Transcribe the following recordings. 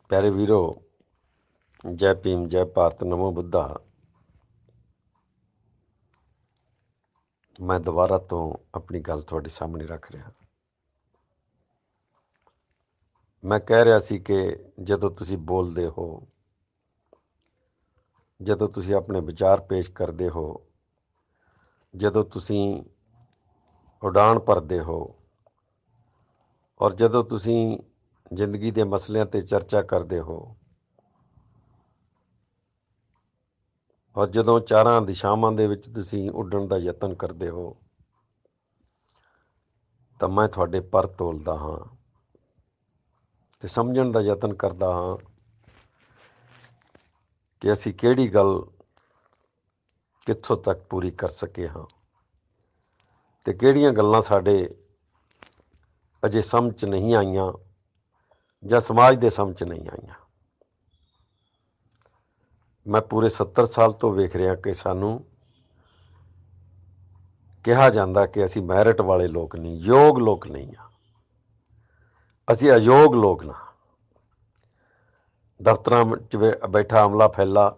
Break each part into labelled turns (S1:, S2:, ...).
S1: ਪਿਆਰੇ ਵੀਰੋ, ਜੈ ਭੀਮ, ਜੈ ਭਾਰਤ, ਨਮੋ ਬੁੱਧਾ। ਮੈਂ ਦੁਬਾਰਾ ਤੋਂ ਆਪਣੀ ਗੱਲ ਤੁਹਾਡੇ ਸਾਹਮਣੇ ਰੱਖ ਰਿਹਾ। ਮੈਂ ਕਹਿ ਰਿਹਾ ਸੀ ਕਿ ਜਦੋਂ ਤੁਸੀਂ ਬੋਲਦੇ ਹੋ, ਜਦੋਂ ਤੁਸੀਂ ਆਪਣੇ ਵਿਚਾਰ ਪੇਸ਼ ਕਰਦੇ ਹੋ, ਜਦੋਂ ਤੁਸੀਂ ਉਡਾਣ ਭਰਦੇ ਹੋ, ਔਰ ਜਦੋਂ ਤੁਸੀਂ ਜ਼ਿੰਦਗੀ ਦੇ ਮਸਲਿਆਂ 'ਤੇ ਚਰਚਾ ਕਰਦੇ ਹੋ, ਔਰ ਜਦੋਂ ਚਾਰਾਂ ਦਿਸ਼ਾਵਾਂ ਦੇ ਵਿੱਚ ਤੁਸੀਂ ਉੱਡਣ ਦਾ ਯਤਨ ਕਰਦੇ ਹੋ, ਤਾਂ ਮੈਂ ਤੁਹਾਡੇ ਪਰ ਤੋਲਦਾ ਹਾਂ ਅਤੇ ਸਮਝਣ ਦਾ ਯਤਨ ਕਰਦਾ ਹਾਂ ਕਿ ਅਸੀਂ ਕਿਹੜੀ ਗੱਲ ਕਿੱਥੋਂ ਤੱਕ ਪੂਰੀ ਕਰ ਸਕੇ ਹਾਂ ਅਤੇ ਕਿਹੜੀਆਂ ਗੱਲਾਂ ਸਾਡੇ ਅਜੇ ਸਮਝ 'ਚ ਨਹੀਂ ਆਈਆਂ ਜਾਂ ਸਮਾਜ ਦੇ ਸਮਝ 'ਚ ਨਹੀਂ ਆਈਆਂ। ਮੈਂ ਪੂਰੇ 70 ਸਾਲ ਤੋਂ ਵੇਖ ਰਿਹਾ ਕਿ ਸਾਨੂੰ ਕਿਹਾ ਜਾਂਦਾ ਕਿ ਅਸੀਂ ਮੈਰਿਟ ਵਾਲੇ ਲੋਕ ਨਹੀਂ, ਯੋਗ ਲੋਕ ਨਹੀਂ ਹਾਂ, ਅਸੀਂ ਅਯੋਗ ਲੋਕ ਨਾ। ਦਫ਼ਤਰਾਂ 'ਚ ਬੈਠਾ ਅਮਲਾ ਫੈਲਾ,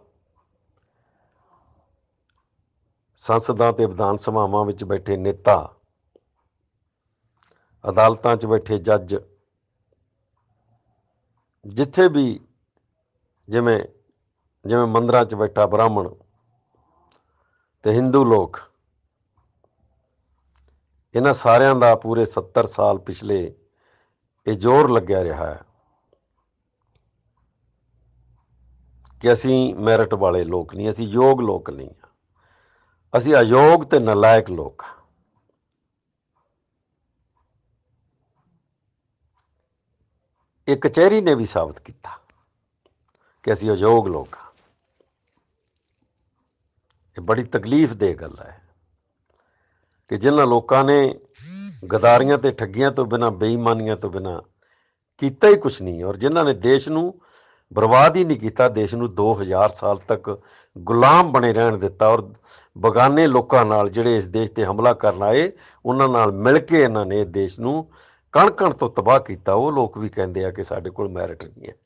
S1: ਸੰਸਦਾਂ ਅਤੇ ਵਿਧਾਨ ਸਭਾਵਾਂ ਵਿੱਚ ਬੈਠੇ ਨੇਤਾ, ਅਦਾਲਤਾਂ 'ਚ ਬੈਠੇ ਜੱਜ, ਜਿੱਥੇ ਵੀ ਜਿਵੇਂ ਮੰਦਰਾਂ 'ਚ ਬੈਠਾ ਬ੍ਰਾਹਮਣ ਅਤੇ ਹਿੰਦੂ ਲੋਕ, ਇਹਨਾਂ ਸਾਰਿਆਂ ਦਾ ਪੂਰੇ 70 ਸਾਲ ਪਿਛਲੇ ਇਹ ਜ਼ੋਰ ਲੱਗਿਆ ਰਿਹਾ ਹੈ ਕਿ ਅਸੀਂ ਮੈਰਿਟ ਵਾਲੇ ਲੋਕ ਨਹੀਂ, ਅਸੀਂ ਯੋਗ ਲੋਕ ਨਹੀਂ ਹਾਂ, ਅਸੀਂ ਅਯੋਗ ਅਤੇ ਨਲਾਇਕ ਲੋਕ ਹਾਂ। ਇਹ ਕਚਹਿਰੀ ਨੇ ਵੀ ਸਾਬਤ ਕੀਤਾ ਕਿ ਅਸੀਂ ਅਯੋਗ ਲੋਕ ਹਾਂ। ਇਹ ਬੜੀ ਤਕਲੀਫ ਦੇ ਗੱਲ ਹੈ ਕਿ ਜਿਨ੍ਹਾਂ ਲੋਕਾਂ ਨੇ ਗਦਾਰੀਆਂ ਅਤੇ ਠੱਗੀਆਂ ਤੋਂ ਬਿਨਾਂ, ਬੇਈਮਾਨੀਆਂ ਤੋਂ ਬਿਨਾਂ ਕੀਤਾ ਹੀ ਕੁਛ ਨਹੀਂ, ਔਰ ਜਿਨ੍ਹਾਂ ਨੇ ਦੇਸ਼ ਨੂੰ ਬਰਬਾਦ ਹੀ ਨਹੀਂ ਕੀਤਾ, ਦੇਸ਼ ਨੂੰ 2000 ਸਾਲ ਤੱਕ ਗੁਲਾਮ ਬਣੇ ਰਹਿਣ ਦਿੱਤਾ, ਔਰ ਬਗਾਨੇ ਲੋਕਾਂ ਨਾਲ ਜਿਹੜੇ ਇਸ ਦੇਸ਼ 'ਤੇ ਹਮਲਾ ਕਰਨ ਆਏ, ਉਹਨਾਂ ਨਾਲ ਮਿਲ ਕੇ ਇਹਨਾਂ ਨੇ ਦੇਸ਼ ਨੂੰ ਕਣ ਕਣ ਤੋਂ ਤਬਾਹ ਕੀਤਾ। ਉਹ ਲੋਕ ਵੀ ਕਹਿੰਦੇ ਆ ਕਿ ਸਾਡੇ ਕੋਲ ਮੈਰਿਟ ਨਹੀਂ ਹੈ,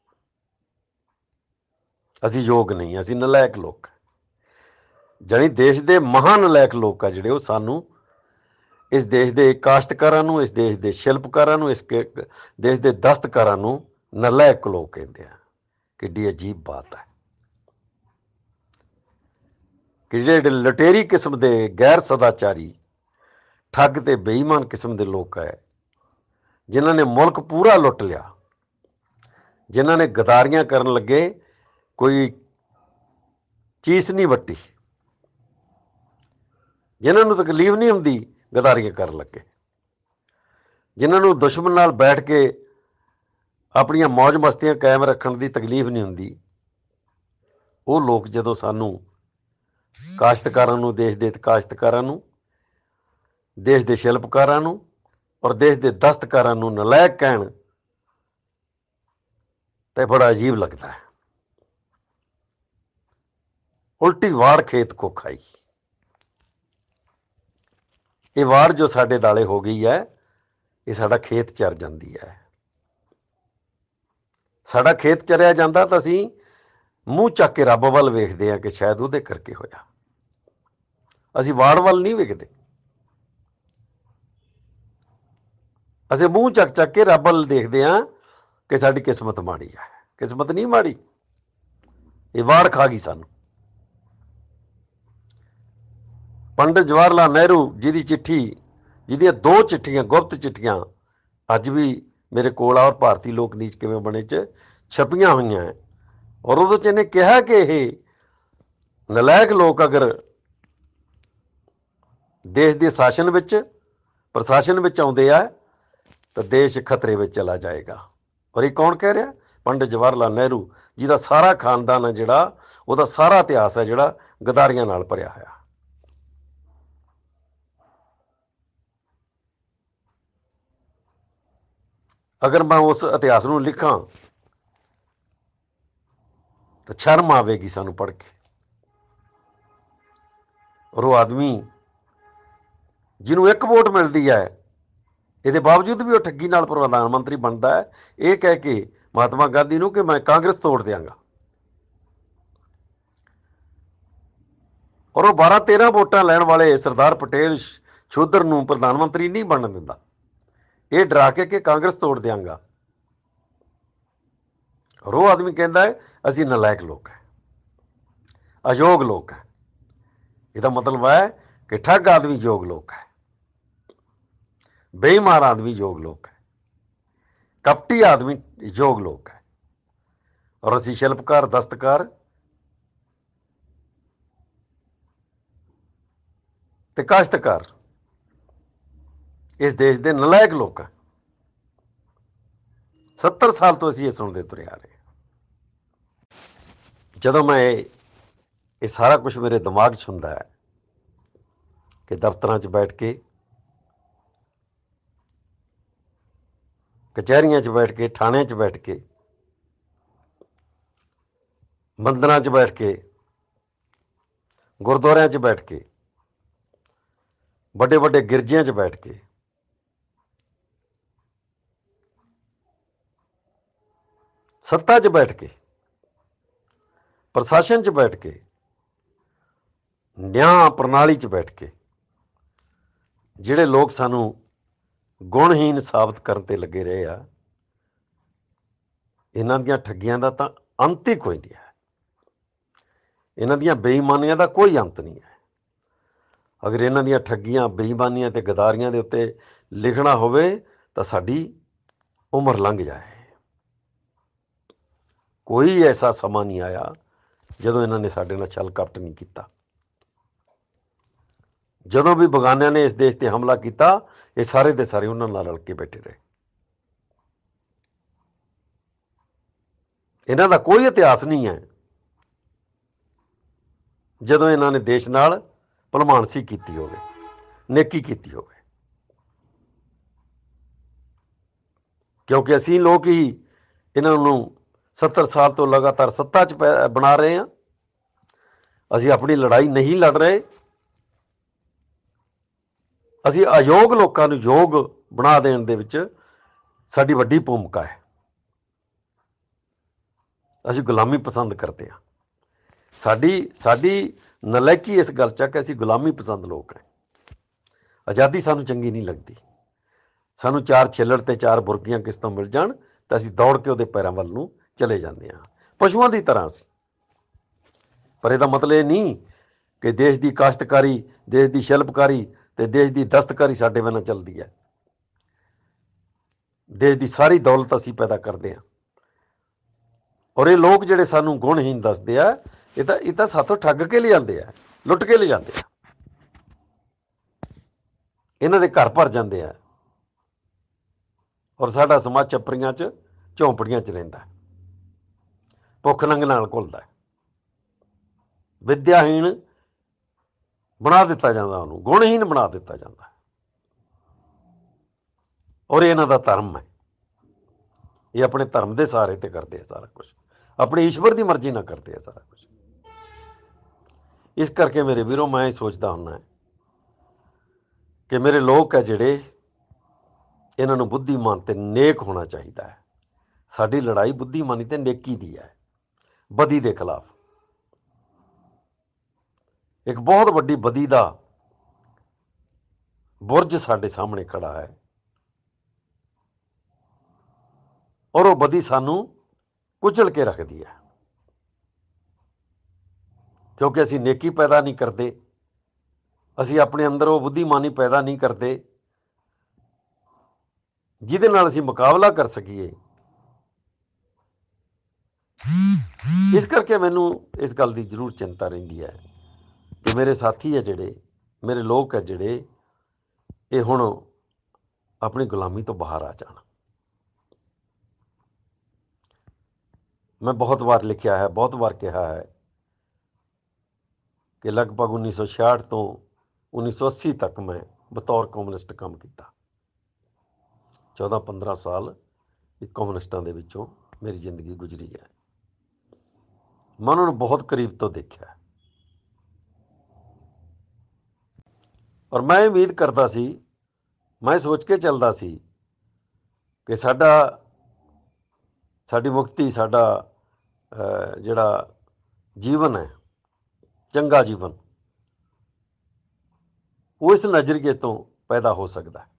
S1: ਅਸੀਂ ਯੋਗ ਨਹੀਂ, ਅਸੀਂ ਨਲਾਇਕ ਲੋਕ। ਜਾਣੀ ਦੇਸ਼ ਦੇ ਮਹਾਨ ਨਲਾਇਕ ਲੋਕ ਆ ਜਿਹੜੇ, ਉਹ ਸਾਨੂੰ, ਇਸ ਦੇਸ਼ ਦੇ ਕਾਸ਼ਤਕਾਰਾਂ ਨੂੰ, ਇਸ ਦੇਸ਼ ਦੇ ਸ਼ਿਲਪਕਾਰਾਂ ਨੂੰ, ਇਸ ਦੇਸ਼ ਦੇ ਦਸਤਕਾਰਾਂ ਨੂੰ ਨਲਾਇਕ ਲੋਕ ਕਹਿੰਦੇ ਆ। ਕਿੱਡੀ ਅਜੀਬ ਬਾਤ ਹੈ ਕਿ ਜਿਹੜੇ ਲਟੇਰੀ ਕਿਸਮ ਦੇ, ਗੈਰ ਸਦਾਚਾਰੀ, ਠੱਗ ਤੇ ਬੇਈਮਾਨ ਕਿਸਮ ਦੇ ਲੋਕ ਹੈ, ਜਿਨ੍ਹਾਂ ਨੇ ਮੁਲਕ ਪੂਰਾ ਲੁੱਟ ਲਿਆ, ਜਿਨ੍ਹਾਂ ਨੇ ਗਦਾਰੀਆਂ ਕਰਨ ਲੱਗੇ ਕੋਈ ਚੀਜ਼ ਨਹੀਂ ਵੱਟੀ, ਜਿਨ੍ਹਾਂ ਨੂੰ ਤਕਲੀਫ ਨਹੀਂ ਹੁੰਦੀ ਗਦਾਰੀਆਂ ਕਰਨ ਲੱਗੇ, ਜਿਨ੍ਹਾਂ ਨੂੰ ਦੁਸ਼ਮਣ ਨਾਲ ਬੈਠ ਕੇ ਆਪਣੀਆਂ ਮੌਜ ਮਸਤੀਆਂ ਕਾਇਮ ਰੱਖਣ ਦੀ ਤਕਲੀਫ ਨਹੀਂ ਹੁੰਦੀ, ਉਹ ਲੋਕ ਜਦੋਂ ਸਾਨੂੰ ਕਾਸ਼ਤਕਾਰਾਂ ਨੂੰ, ਦੇਸ਼ ਦੇ ਕਾਸ਼ਤਕਾਰਾਂ ਨੂੰ, ਦੇਸ਼ ਦੇ ਸ਼ਿਲਪਕਾਰਾਂ ਨੂੰ ਔਰ ਦੇਸ਼ ਦੇ ਦਸਤਕਾਰਾਂ ਨੂੰ ਨਲਾਇਕ ਕਹਿਣ ਤਾਂ ਬੜਾ ਅਜੀਬ ਲੱਗਦਾ ਹੈ। ਉਲਟੀ ਵਾੜ ਖੇਤ ਕੋ ਖਾਈ। ਇਹ ਵਾੜ ਜੋ ਸਾਡੇ ਦਾਲੇ ਹੋ ਗਈ ਹੈ, ਇਹ ਸਾਡਾ ਖੇਤ ਚਰ ਜਾਂਦੀ ਹੈ। ਸਾਡਾ ਖੇਤ ਚਰਿਆ ਜਾਂਦਾ ਤਾਂ ਅਸੀਂ ਮੂੰਹ ਚੱਕ ਕੇ ਰੱਬ ਵੱਲ ਵੇਖਦੇ ਹਾਂ ਕਿ ਸ਼ਾਇਦ ਉਹਦੇ ਕਰਕੇ ਹੋਇਆ। ਅਸੀਂ ਵਾੜ ਵੱਲ ਨਹੀਂ ਵੇਖਦੇ, ਅਸੀਂ ਮੂੰਹ ਚੱਕ ਚੱਕ ਕੇ ਰੱਬ ਵੱਲ ਦੇਖਦੇ ਹਾਂ ਕਿ ਸਾਡੀ ਕਿਸਮਤ ਮਾੜੀ ਹੈ। ਕਿਸਮਤ ਨਹੀਂ ਮਾੜੀ, ਇਹ ਵਾੜ ਖਾ ਗਈ ਸਾਨੂੰ। ਪੰਡਿਤ ਜਵਾਹਰ ਲਾਲ ਨਹਿਰੂ ਜਿਹਦੀ ਚਿੱਠੀ, ਜਿਹਦੀਆਂ 2 ਚਿੱਠੀਆਂ, ਗੁਪਤ ਚਿੱਠੀਆਂ ਅੱਜ ਵੀ ਮੇਰੇ ਕੋਲ ਆ, ਔਰ ਭਾਰਤੀ ਲੋਕ ਨੀਚ ਕਿਵੇਂ ਬਣੇ 'ਚ ਛਪੀਆਂ ਹੋਈਆਂ, ਔਰ ਉਹਦੇ 'ਚ ਇਹਨੇ ਕਿਹਾ ਕਿ ਇਹ ਨਲਾਇਕ ਲੋਕ ਅਗਰ ਦੇਸ਼ ਦੇ ਸ਼ਾਸਨ ਵਿੱਚ, ਪ੍ਰਸ਼ਾਸਨ ਵਿੱਚ ਆਉਂਦੇ ਆ ਤਾਂ ਦੇਸ਼ ਖਤਰੇ ਵਿੱਚ ਚਲਾ ਜਾਏਗਾ। ਔਰ ਇਹ ਕੌਣ ਕਹਿ ਰਿਹਾ? ਪੰਡਿਤ ਜਵਾਹਰ ਲਾਲ ਨਹਿਰੂ, ਜਿਹਦਾ ਸਾਰਾ ਖਾਨਦਾਨ ਹੈ, ਜਿਹੜਾ ਉਹਦਾ ਸਾਰਾ ਇਤਿਹਾਸ ਹੈ ਜਿਹੜਾ ਗਦਾਰੀਆਂ ਨਾਲ ਭਰਿਆ ਹੋਇਆ। ਅਗਰ ਮੈਂ ਉਸ ਇਤਿਹਾਸ ਨੂੰ ਲਿਖਾਂ ਤਾਂ ਸ਼ਰਮ ਆਵੇਗੀ ਸਾਨੂੰ ਪੜ੍ਹ ਕੇ। ਔਰ ਉਹ ਆਦਮੀ ਜਿਹਨੂੰ 1 ਵੋਟ ਮਿਲਦੀ ਹੈ, ਇਹਦੇ ਬਾਵਜੂਦ ਵੀ ਉਹ ਠੱਗੀ ਨਾਲ ਪ੍ਰਧਾਨ ਮੰਤਰੀ ਬਣਦਾ ਹੈ, ਇਹ ਕਹਿ ਕੇ ਮਹਾਤਮਾ ਗਾਂਧੀ ਨੂੰ ਕਿ ਮੈਂ ਕਾਂਗਰਸ ਤੋੜ ਦਿਆਂਗਾ, ਔਰ ਉਹ 12-13 ਵੋਟਾਂ ਲੈਣ ਵਾਲੇ ਸਰਦਾਰ ਪਟੇਲ ਸ਼ੂਦਰ ਨੂੰ ਪ੍ਰਧਾਨ ਮੰਤਰੀ ਨਹੀਂ ਬਣਨ ਦਿੰਦਾ, ਇਹ ਡਰਾ ਕੇ ਕਿ ਕਾਂਗਰਸ ਤੋੜ ਦਿਆਂਗਾ। ਔਰ ਉਹ ਆਦਮੀ ਕਹਿੰਦਾ ਹੈ ਅਸੀਂ ਨਲਾਇਕ ਲੋਕ ਹੈ, ਅਯੋਗ ਲੋਕ ਹੈ। ਇਹਦਾ ਮਤਲਬ ਹੈ ਕਿ ਠੱਗ ਆਦਮੀ ਯੋਗ ਲੋਕ ਹੈ, ਬੇਈਮਾਨ ਆਦਮੀ ਯੋਗ ਲੋਕ ਹੈ, ਕਪਟੀ ਆਦਮੀ ਯੋਗ ਲੋਕ ਹੈ। ਔਰ ਅਸੀਂ ਸ਼ਿਲਪਕਾਰ, ਦਸਤਕਾਰ ਤੇ ਕਾਸ਼ਤਕਾਰ ਇਸ ਦੇਸ਼ ਦੇ ਨਲਾਇਕ ਲੋਕ ਹੈ। 70 ਸਾਲ ਤੋਂ ਅਸੀਂ ਇਹ ਸੁਣਦੇ ਤੁਰੇ ਆ ਰਹੇ। ਜਦੋਂ ਮੈਂ ਇਹ ਸਾਰਾ ਕੁਝ ਮੇਰੇ ਦਿਮਾਗ 'ਚ ਹੁੰਦਾ ਹੈ ਕਿ ਦਫ਼ਤਰਾਂ 'ਚ ਬੈਠ ਕੇ, ਕਚਹਿਰੀਆਂ 'ਚ ਬੈਠ ਕੇ, ਥਾਣਿਆਂ 'ਚ ਬੈਠ ਕੇ, ਮੰਦਰਾਂ 'ਚ ਬੈਠ ਕੇ, ਗੁਰਦੁਆਰਿਆਂ 'ਚ ਬੈਠ ਕੇ, ਵੱਡੇ ਵੱਡੇ ਗਿਰਜਿਆਂ 'ਚ ਬੈਠ ਕੇ, ਸੱਤਾ 'ਚ ਬੈਠ ਕੇ, ਪ੍ਰਸ਼ਾਸਨ 'ਚ ਬੈਠ ਕੇ, ਨਿਆਂ ਪ੍ਰਣਾਲੀ 'ਚ ਬੈਠ ਕੇ ਜਿਹੜੇ ਲੋਕ ਸਾਨੂੰ ਗੁਣਹੀਨ ਸਾਬਤ ਕਰਨ ਤੇ ਲੱਗੇ ਰਹੇ ਆ, ਇਹਨਾਂ ਦੀਆਂ ਠੱਗੀਆਂ ਦਾ ਤਾਂ ਅੰਤ ਹੀ ਕੋਈ ਨਹੀਂ ਹੈ। ਇਹਨਾਂ ਦੀਆਂ ਬੇਈਮਾਨੀਆਂ ਦਾ ਕੋਈ ਅੰਤ ਨਹੀਂ ਹੈ। ਅਗਰ ਇਹਨਾਂ ਦੀਆਂ ਠੱਗੀਆਂ, ਬੇਈਮਾਨੀਆਂ ਤੇ ਗਦਾਰੀਆਂ ਦੇ ਉੱਤੇ ਲਿਖਣਾ ਹੋਵੇ ਤਾਂ ਸਾਡੀ ਉਮਰ ਲੰਘ ਜਾਏ। ਕੋਈ ਐਸਾ ਸਮਾਂ ਨਹੀਂ ਆਇਆ ਜਦੋਂ ਇਹਨਾਂ ਨੇ ਸਾਡੇ ਨਾਲ ਛਲ ਕਪਟ ਨਹੀਂ ਕੀਤਾ। ਜਦੋਂ ਵੀ ਬਗਾਨਿਆਂ ਨੇ ਇਸ ਦੇਸ਼ ਤੇ ਹਮਲਾ ਕੀਤਾ, ਇਹ ਸਾਰੇ ਦੇ ਸਾਰੇ ਉਹਨਾਂ ਨਾਲ ਰਲ ਕੇ ਬੈਠੇ ਰਹੇ। ਇਹਨਾਂ ਦਾ ਕੋਈ ਇਤਿਹਾਸ ਨਹੀਂ ਹੈ ਜਦੋਂ ਇਹਨਾਂ ਨੇ ਦੇਸ਼ ਨਾਲ ਭਲਮਾਨਸੀ ਕੀਤੀ ਹੋਵੇ, ਨੇਕੀ ਕੀਤੀ ਹੋਵੇ। ਕਿਉਂਕਿ ਅਸੀਂ ਲੋਕ ਹੀ ਇਹਨਾਂ ਨੂੰ 70 ਸਾਲ ਤੋਂ ਲਗਾਤਾਰ ਸੱਤਾ 'ਚ ਬਣਾ ਰਹੇ ਹਾਂ। ਅਸੀਂ ਆਪਣੀ ਲੜਾਈ ਨਹੀਂ ਲੜ ਰਹੇ। ਅਸੀਂ ਅਯੋਗ ਲੋਕਾਂ ਨੂੰ ਯੋਗ ਬਣਾ ਦੇਣ ਦੇ ਵਿੱਚ ਸਾਡੀ ਵੱਡੀ ਭੂਮਿਕਾ ਹੈ। ਅਸੀਂ ਗੁਲਾਮੀ ਪਸੰਦ ਕਰਦੇ ਹਾਂ। ਸਾਡੀ ਨਲਾਇਕੀ ਇਸ ਗੱਲ 'ਚ ਹੈ ਕਿ ਅਸੀਂ ਗੁਲਾਮੀ ਪਸੰਦ ਲੋਕ ਹਾਂ। ਆਜ਼ਾਦੀ ਸਾਨੂੰ ਚੰਗੀ ਨਹੀਂ ਲੱਗਦੀ। ਸਾਨੂੰ 4 ਛਿੱਲੜ ਤੇ 4 ਬੁਰਕੀਆਂ ਕਿਸ ਤੋਂ ਮਿਲ ਜਾਣ ਤਾਂ ਅਸੀਂ ਦੌੜ ਕੇ ਉਹਦੇ ਪੈਰਾਂ ਵੱਲ ਨੂੰ ਚਲੇ ਜਾਂਦੇ ਹਾਂ, ਪਸ਼ੂਆਂ ਦੀ ਤਰ੍ਹਾਂ ਅਸੀਂ। ਪਰ ਇਹਦਾ ਮਤਲਬ ਇਹ ਨਹੀਂ ਕਿ ਦੇਸ਼ ਦੀ ਕਾਸ਼ਤਕਾਰੀ, ਦੇਸ਼ ਦੀ ਸ਼ਿਲਪਕਾਰੀ ਤੇ ਦੇਸ਼ ਦੀ ਦਸਤਕਾਰੀ ਸਾਡੇ ਬਿਨਾਂ ਚੱਲਦੀ ਹੈ। ਦੇਸ਼ ਦੀ ਸਾਰੀ ਦੌਲਤ ਅਸੀਂ ਪੈਦਾ ਕਰਦੇ ਹਾਂ। ਔਰ ਇਹ ਲੋਕ ਜਿਹੜੇ ਸਾਨੂੰ ਗੁਣਹੀਨ ਦੱਸਦੇ ਆ, ਇਹ ਤਾਂ ਸਾਥੋਂ ਠੱਗ ਕੇ ਲਿਜਾਂਦੇ ਆ, ਲੁੱਟ ਕੇ ਲਿਜਾਂਦੇ ਆ। ਇਹਨਾਂ ਦੇ ਘਰ ਭਰ ਜਾਂਦੇ ਆ ਔਰ ਸਾਡਾ ਸਮਾਜ ਛੱਪਰੀਆਂ 'ਚ, ਝੌਂਪੜੀਆਂ 'ਚ ਰਹਿੰਦਾ, ਭੁੱਖ ਨੰਗ ਨਾਲ ਘੁਲਦਾ, ਵਿਦਿਆਹੀਣ ਬਣਾ ਦਿੱਤਾ ਜਾਂਦਾ, ਉਹਨੂੰ ਗੁਣਹੀਨ ਬਣਾ ਦਿੱਤਾ ਜਾਂਦਾ। ਔਰ ਇਹਨਾਂ ਦਾ ਧਰਮ ਹੈ, ਇਹ ਆਪਣੇ ਧਰਮ ਦੇ ਸਹਾਰੇ ਤੇ ਕਰਦੇ ਆ ਸਾਰਾ ਕੁਝ, ਆਪਣੇ ਈਸ਼ਵਰ ਦੀ ਮਰਜ਼ੀ ਨਾਲ ਕਰਦੇ ਆ ਸਾਰਾ ਕੁਝ। ਇਸ ਕਰਕੇ ਮੇਰੇ ਵੀਰੋ, ਮੈਂ ਇਹ ਸੋਚਦਾ ਹੁੰਦਾ ਕਿ ਮੇਰੇ ਲੋਕ ਹੈ ਜਿਹੜੇ, ਇਹਨਾਂ ਨੂੰ ਬੁੱਧੀਮਾਨ ਤੇ ਨੇਕ ਹੋਣਾ ਚਾਹੀਦਾ ਹੈ। ਸਾਡੀ ਲੜਾਈ ਬੁੱਧੀਮਾਨੀ ਤੇ ਨੇਕੀ ਦੀ ਹੈ, ਬਦੀ ਦੇ ਖਿਲਾਫ। ਇੱਕ ਬਹੁਤ ਵੱਡੀ ਬਦੀ ਦਾ ਬੁਰਜ ਸਾਡੇ ਸਾਹਮਣੇ ਖੜਾ ਹੈ ਔਰ ਉਹ ਬਦੀ ਸਾਨੂੰ ਕੁਚਲ ਕੇ ਰੱਖਦੀ ਹੈ, ਕਿਉਂਕਿ ਅਸੀਂ ਨੇਕੀ ਪੈਦਾ ਨਹੀਂ ਕਰਦੇ। ਅਸੀਂ ਆਪਣੇ ਅੰਦਰ ਉਹ ਬੁੱਧੀਮਾਨੀ ਪੈਦਾ ਨਹੀਂ ਕਰਦੇ ਜਿਹਦੇ ਨਾਲ ਅਸੀਂ ਮੁਕਾਬਲਾ ਕਰ ਸਕੀਏ। ਇਸ ਕਰਕੇ ਮੈਨੂੰ ਇਸ ਗੱਲ ਦੀ ਜ਼ਰੂਰ ਚਿੰਤਾ ਰਹਿੰਦੀ ਹੈ ਕਿ ਮੇਰੇ ਸਾਥੀ ਹੈ ਜਿਹੜੇ, ਮੇਰੇ ਲੋਕ ਹੈ ਜਿਹੜੇ, ਇਹ ਹੁਣ ਆਪਣੀ ਗੁਲਾਮੀ ਤੋਂ ਬਾਹਰ ਆ ਜਾਣ। ਮੈਂ ਬਹੁਤ ਵਾਰ ਲਿਖਿਆ ਹੈ, ਬਹੁਤ ਵਾਰ ਕਿਹਾ ਹੈ ਕਿ ਲਗਭਗ 1966 ਤੋਂ 1980 ਤੱਕ ਮੈਂ ਬਤੌਰ ਕਮਿਊਨਿਸਟ ਕੰਮ ਕੀਤਾ। 14-15 ਸਾਲ ਇੱਕ ਕਮਿਊਨਿਸਟਾਂ ਦੇ ਵਿੱਚੋਂ ਮੇਰੀ ਜ਼ਿੰਦਗੀ ਗੁਜ਼ਰੀ ਹੈ। ਮੈਂ ਉਹਨਾਂ ਨੂੰ ਬਹੁਤ ਕਰੀਬ ਤੋਂ ਦੇਖਿਆ ਔਰ ਮੈਂ ਉਮੀਦ ਕਰਦਾ ਸੀ, ਮੈਂ ਸੋਚ ਕੇ ਚੱਲਦਾ ਸੀ ਕਿ ਸਾਡੀ ਮੁਕਤੀ, ਸਾਡਾ ਜਿਹੜਾ ਜੀਵਨ ਹੈ, ਚੰਗਾ ਜੀਵਨ, ਉਹ ਇਸ ਨਜ਼ਰੀਏ ਤੋਂ ਪੈਦਾ ਹੋ ਸਕਦਾ ਹੈ।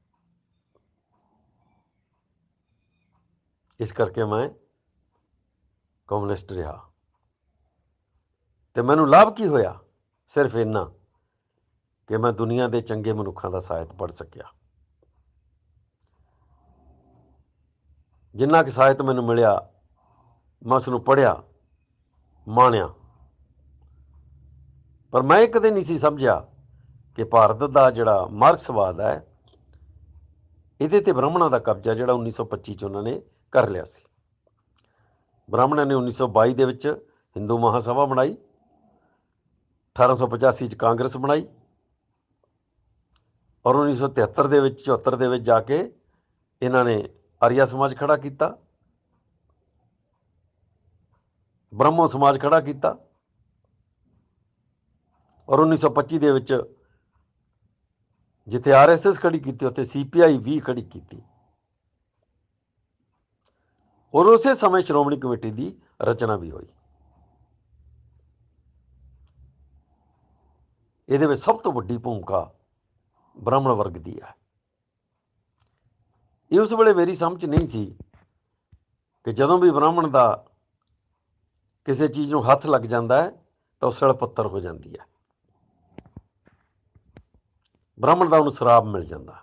S1: ਇਸ ਕਰਕੇ ਮੈਂ ਕਮਿਊਨਿਸਟ ਰਿਹਾ। ਤੇ ਮੈਨੂੰ ਲਾਭ ਕੀ ਹੋਇਆ? ਸਿਰਫ ਇੰਨਾ ਕਿ ਮੈਂ ਦੁਨੀਆ ਦੇ ਚੰਗੇ ਮਨੁੱਖਾਂ ਦਾ ਸਾਹਿਤ ਪੜ੍ਹ ਸਕਿਆ। ਜਿੰਨਾ ਕਿ ਸਾਹਿਤ ਮੈਨੂੰ ਮਿਲਿਆ, ਮੈਂ ਉਸ ਨੂੰ ਪੜ੍ਹਿਆ, ਮਾਣਿਆ। ਪਰ ਮੈਂ ਇਹ ਕਦੇ ਨਹੀਂ ਸੀ ਸਮਝਿਆ ਕਿ ਭਾਰਤ ਦਾ ਜਿਹੜਾ ਮਾਰਕਸਵਾਦ ਹੈ, ਇਹਦੇ ਤੇ ਬ੍ਰਾਹਮਣਾਂ ਦਾ ਕਬਜ਼ਾ ਜਿਹੜਾ 1925 'ਚ ਉਹਨਾਂ ਨੇ ਕਰ ਲਿਆ ਸੀ। ਬ੍ਰਾਹਮਣਾਂ ਨੇ 1922 ਦੇ ਵਿੱਚ ਹਿੰਦੂ ਮਹਾਸਭਾ ਬਣਾਈ, 1885 'ਚ ਕਾਂਗਰਸ ਬਣਾਈ, ਔਰ 1973 ਦੇ ਵਿੱਚ 74 ਦੇ ਵਿੱਚ ਜਾ ਕੇ ਇਹਨਾਂ ਨੇ ਆਰੀਆ ਸਮਾਜ ਖੜਾ ਕੀਤਾ, ਬ੍ਰਹਮੋ ਸਮਾਜ ਖੜਾ ਕੀਤਾ, ਔਰ 1925 ਦੇ ਵਿੱਚ ਜਿੱਥੇ RSS ਖੜੀ ਕੀਤੀ, ਉੱਥੇ CPI ਵੀ ਖੜੀ ਕੀਤੀ, ਔਰ ਉਸੇ ਸਮੇਂ ਸ਼੍ਰੋਮਣੀ ਕਮੇਟੀ ਦੀ ਰਚਨਾ ਵੀ ਹੋਈ। ਇਹਦੇ ਵਿੱਚ ਸਭ ਤੋਂ ਵੱਡੀ ਭੂਮਿਕਾ ਬ੍ਰਾਹਮਣ ਵਰਗ ਦੀ ਹੈ। ਇਹ ਉਸ ਵੇਲੇ ਮੇਰੀ ਸਮਝ ਨਹੀਂ ਸੀ ਕਿ ਜਦੋਂ ਵੀ ਬ੍ਰਾਹਮਣ ਦਾ ਕਿਸੇ ਚੀਜ਼ ਨੂੰ ਹੱਥ ਲੱਗ ਜਾਂਦਾ ਹੈ ਤਾਂ ਉਹ ਸਿਲ ਪੱਤਰ ਹੋ ਜਾਂਦੀ ਹੈ। ਬ੍ਰਾਹਮਣ ਦਾ ਉਹਨੂੰ ਸ਼ਰਾਬ ਮਿਲ ਜਾਂਦਾ,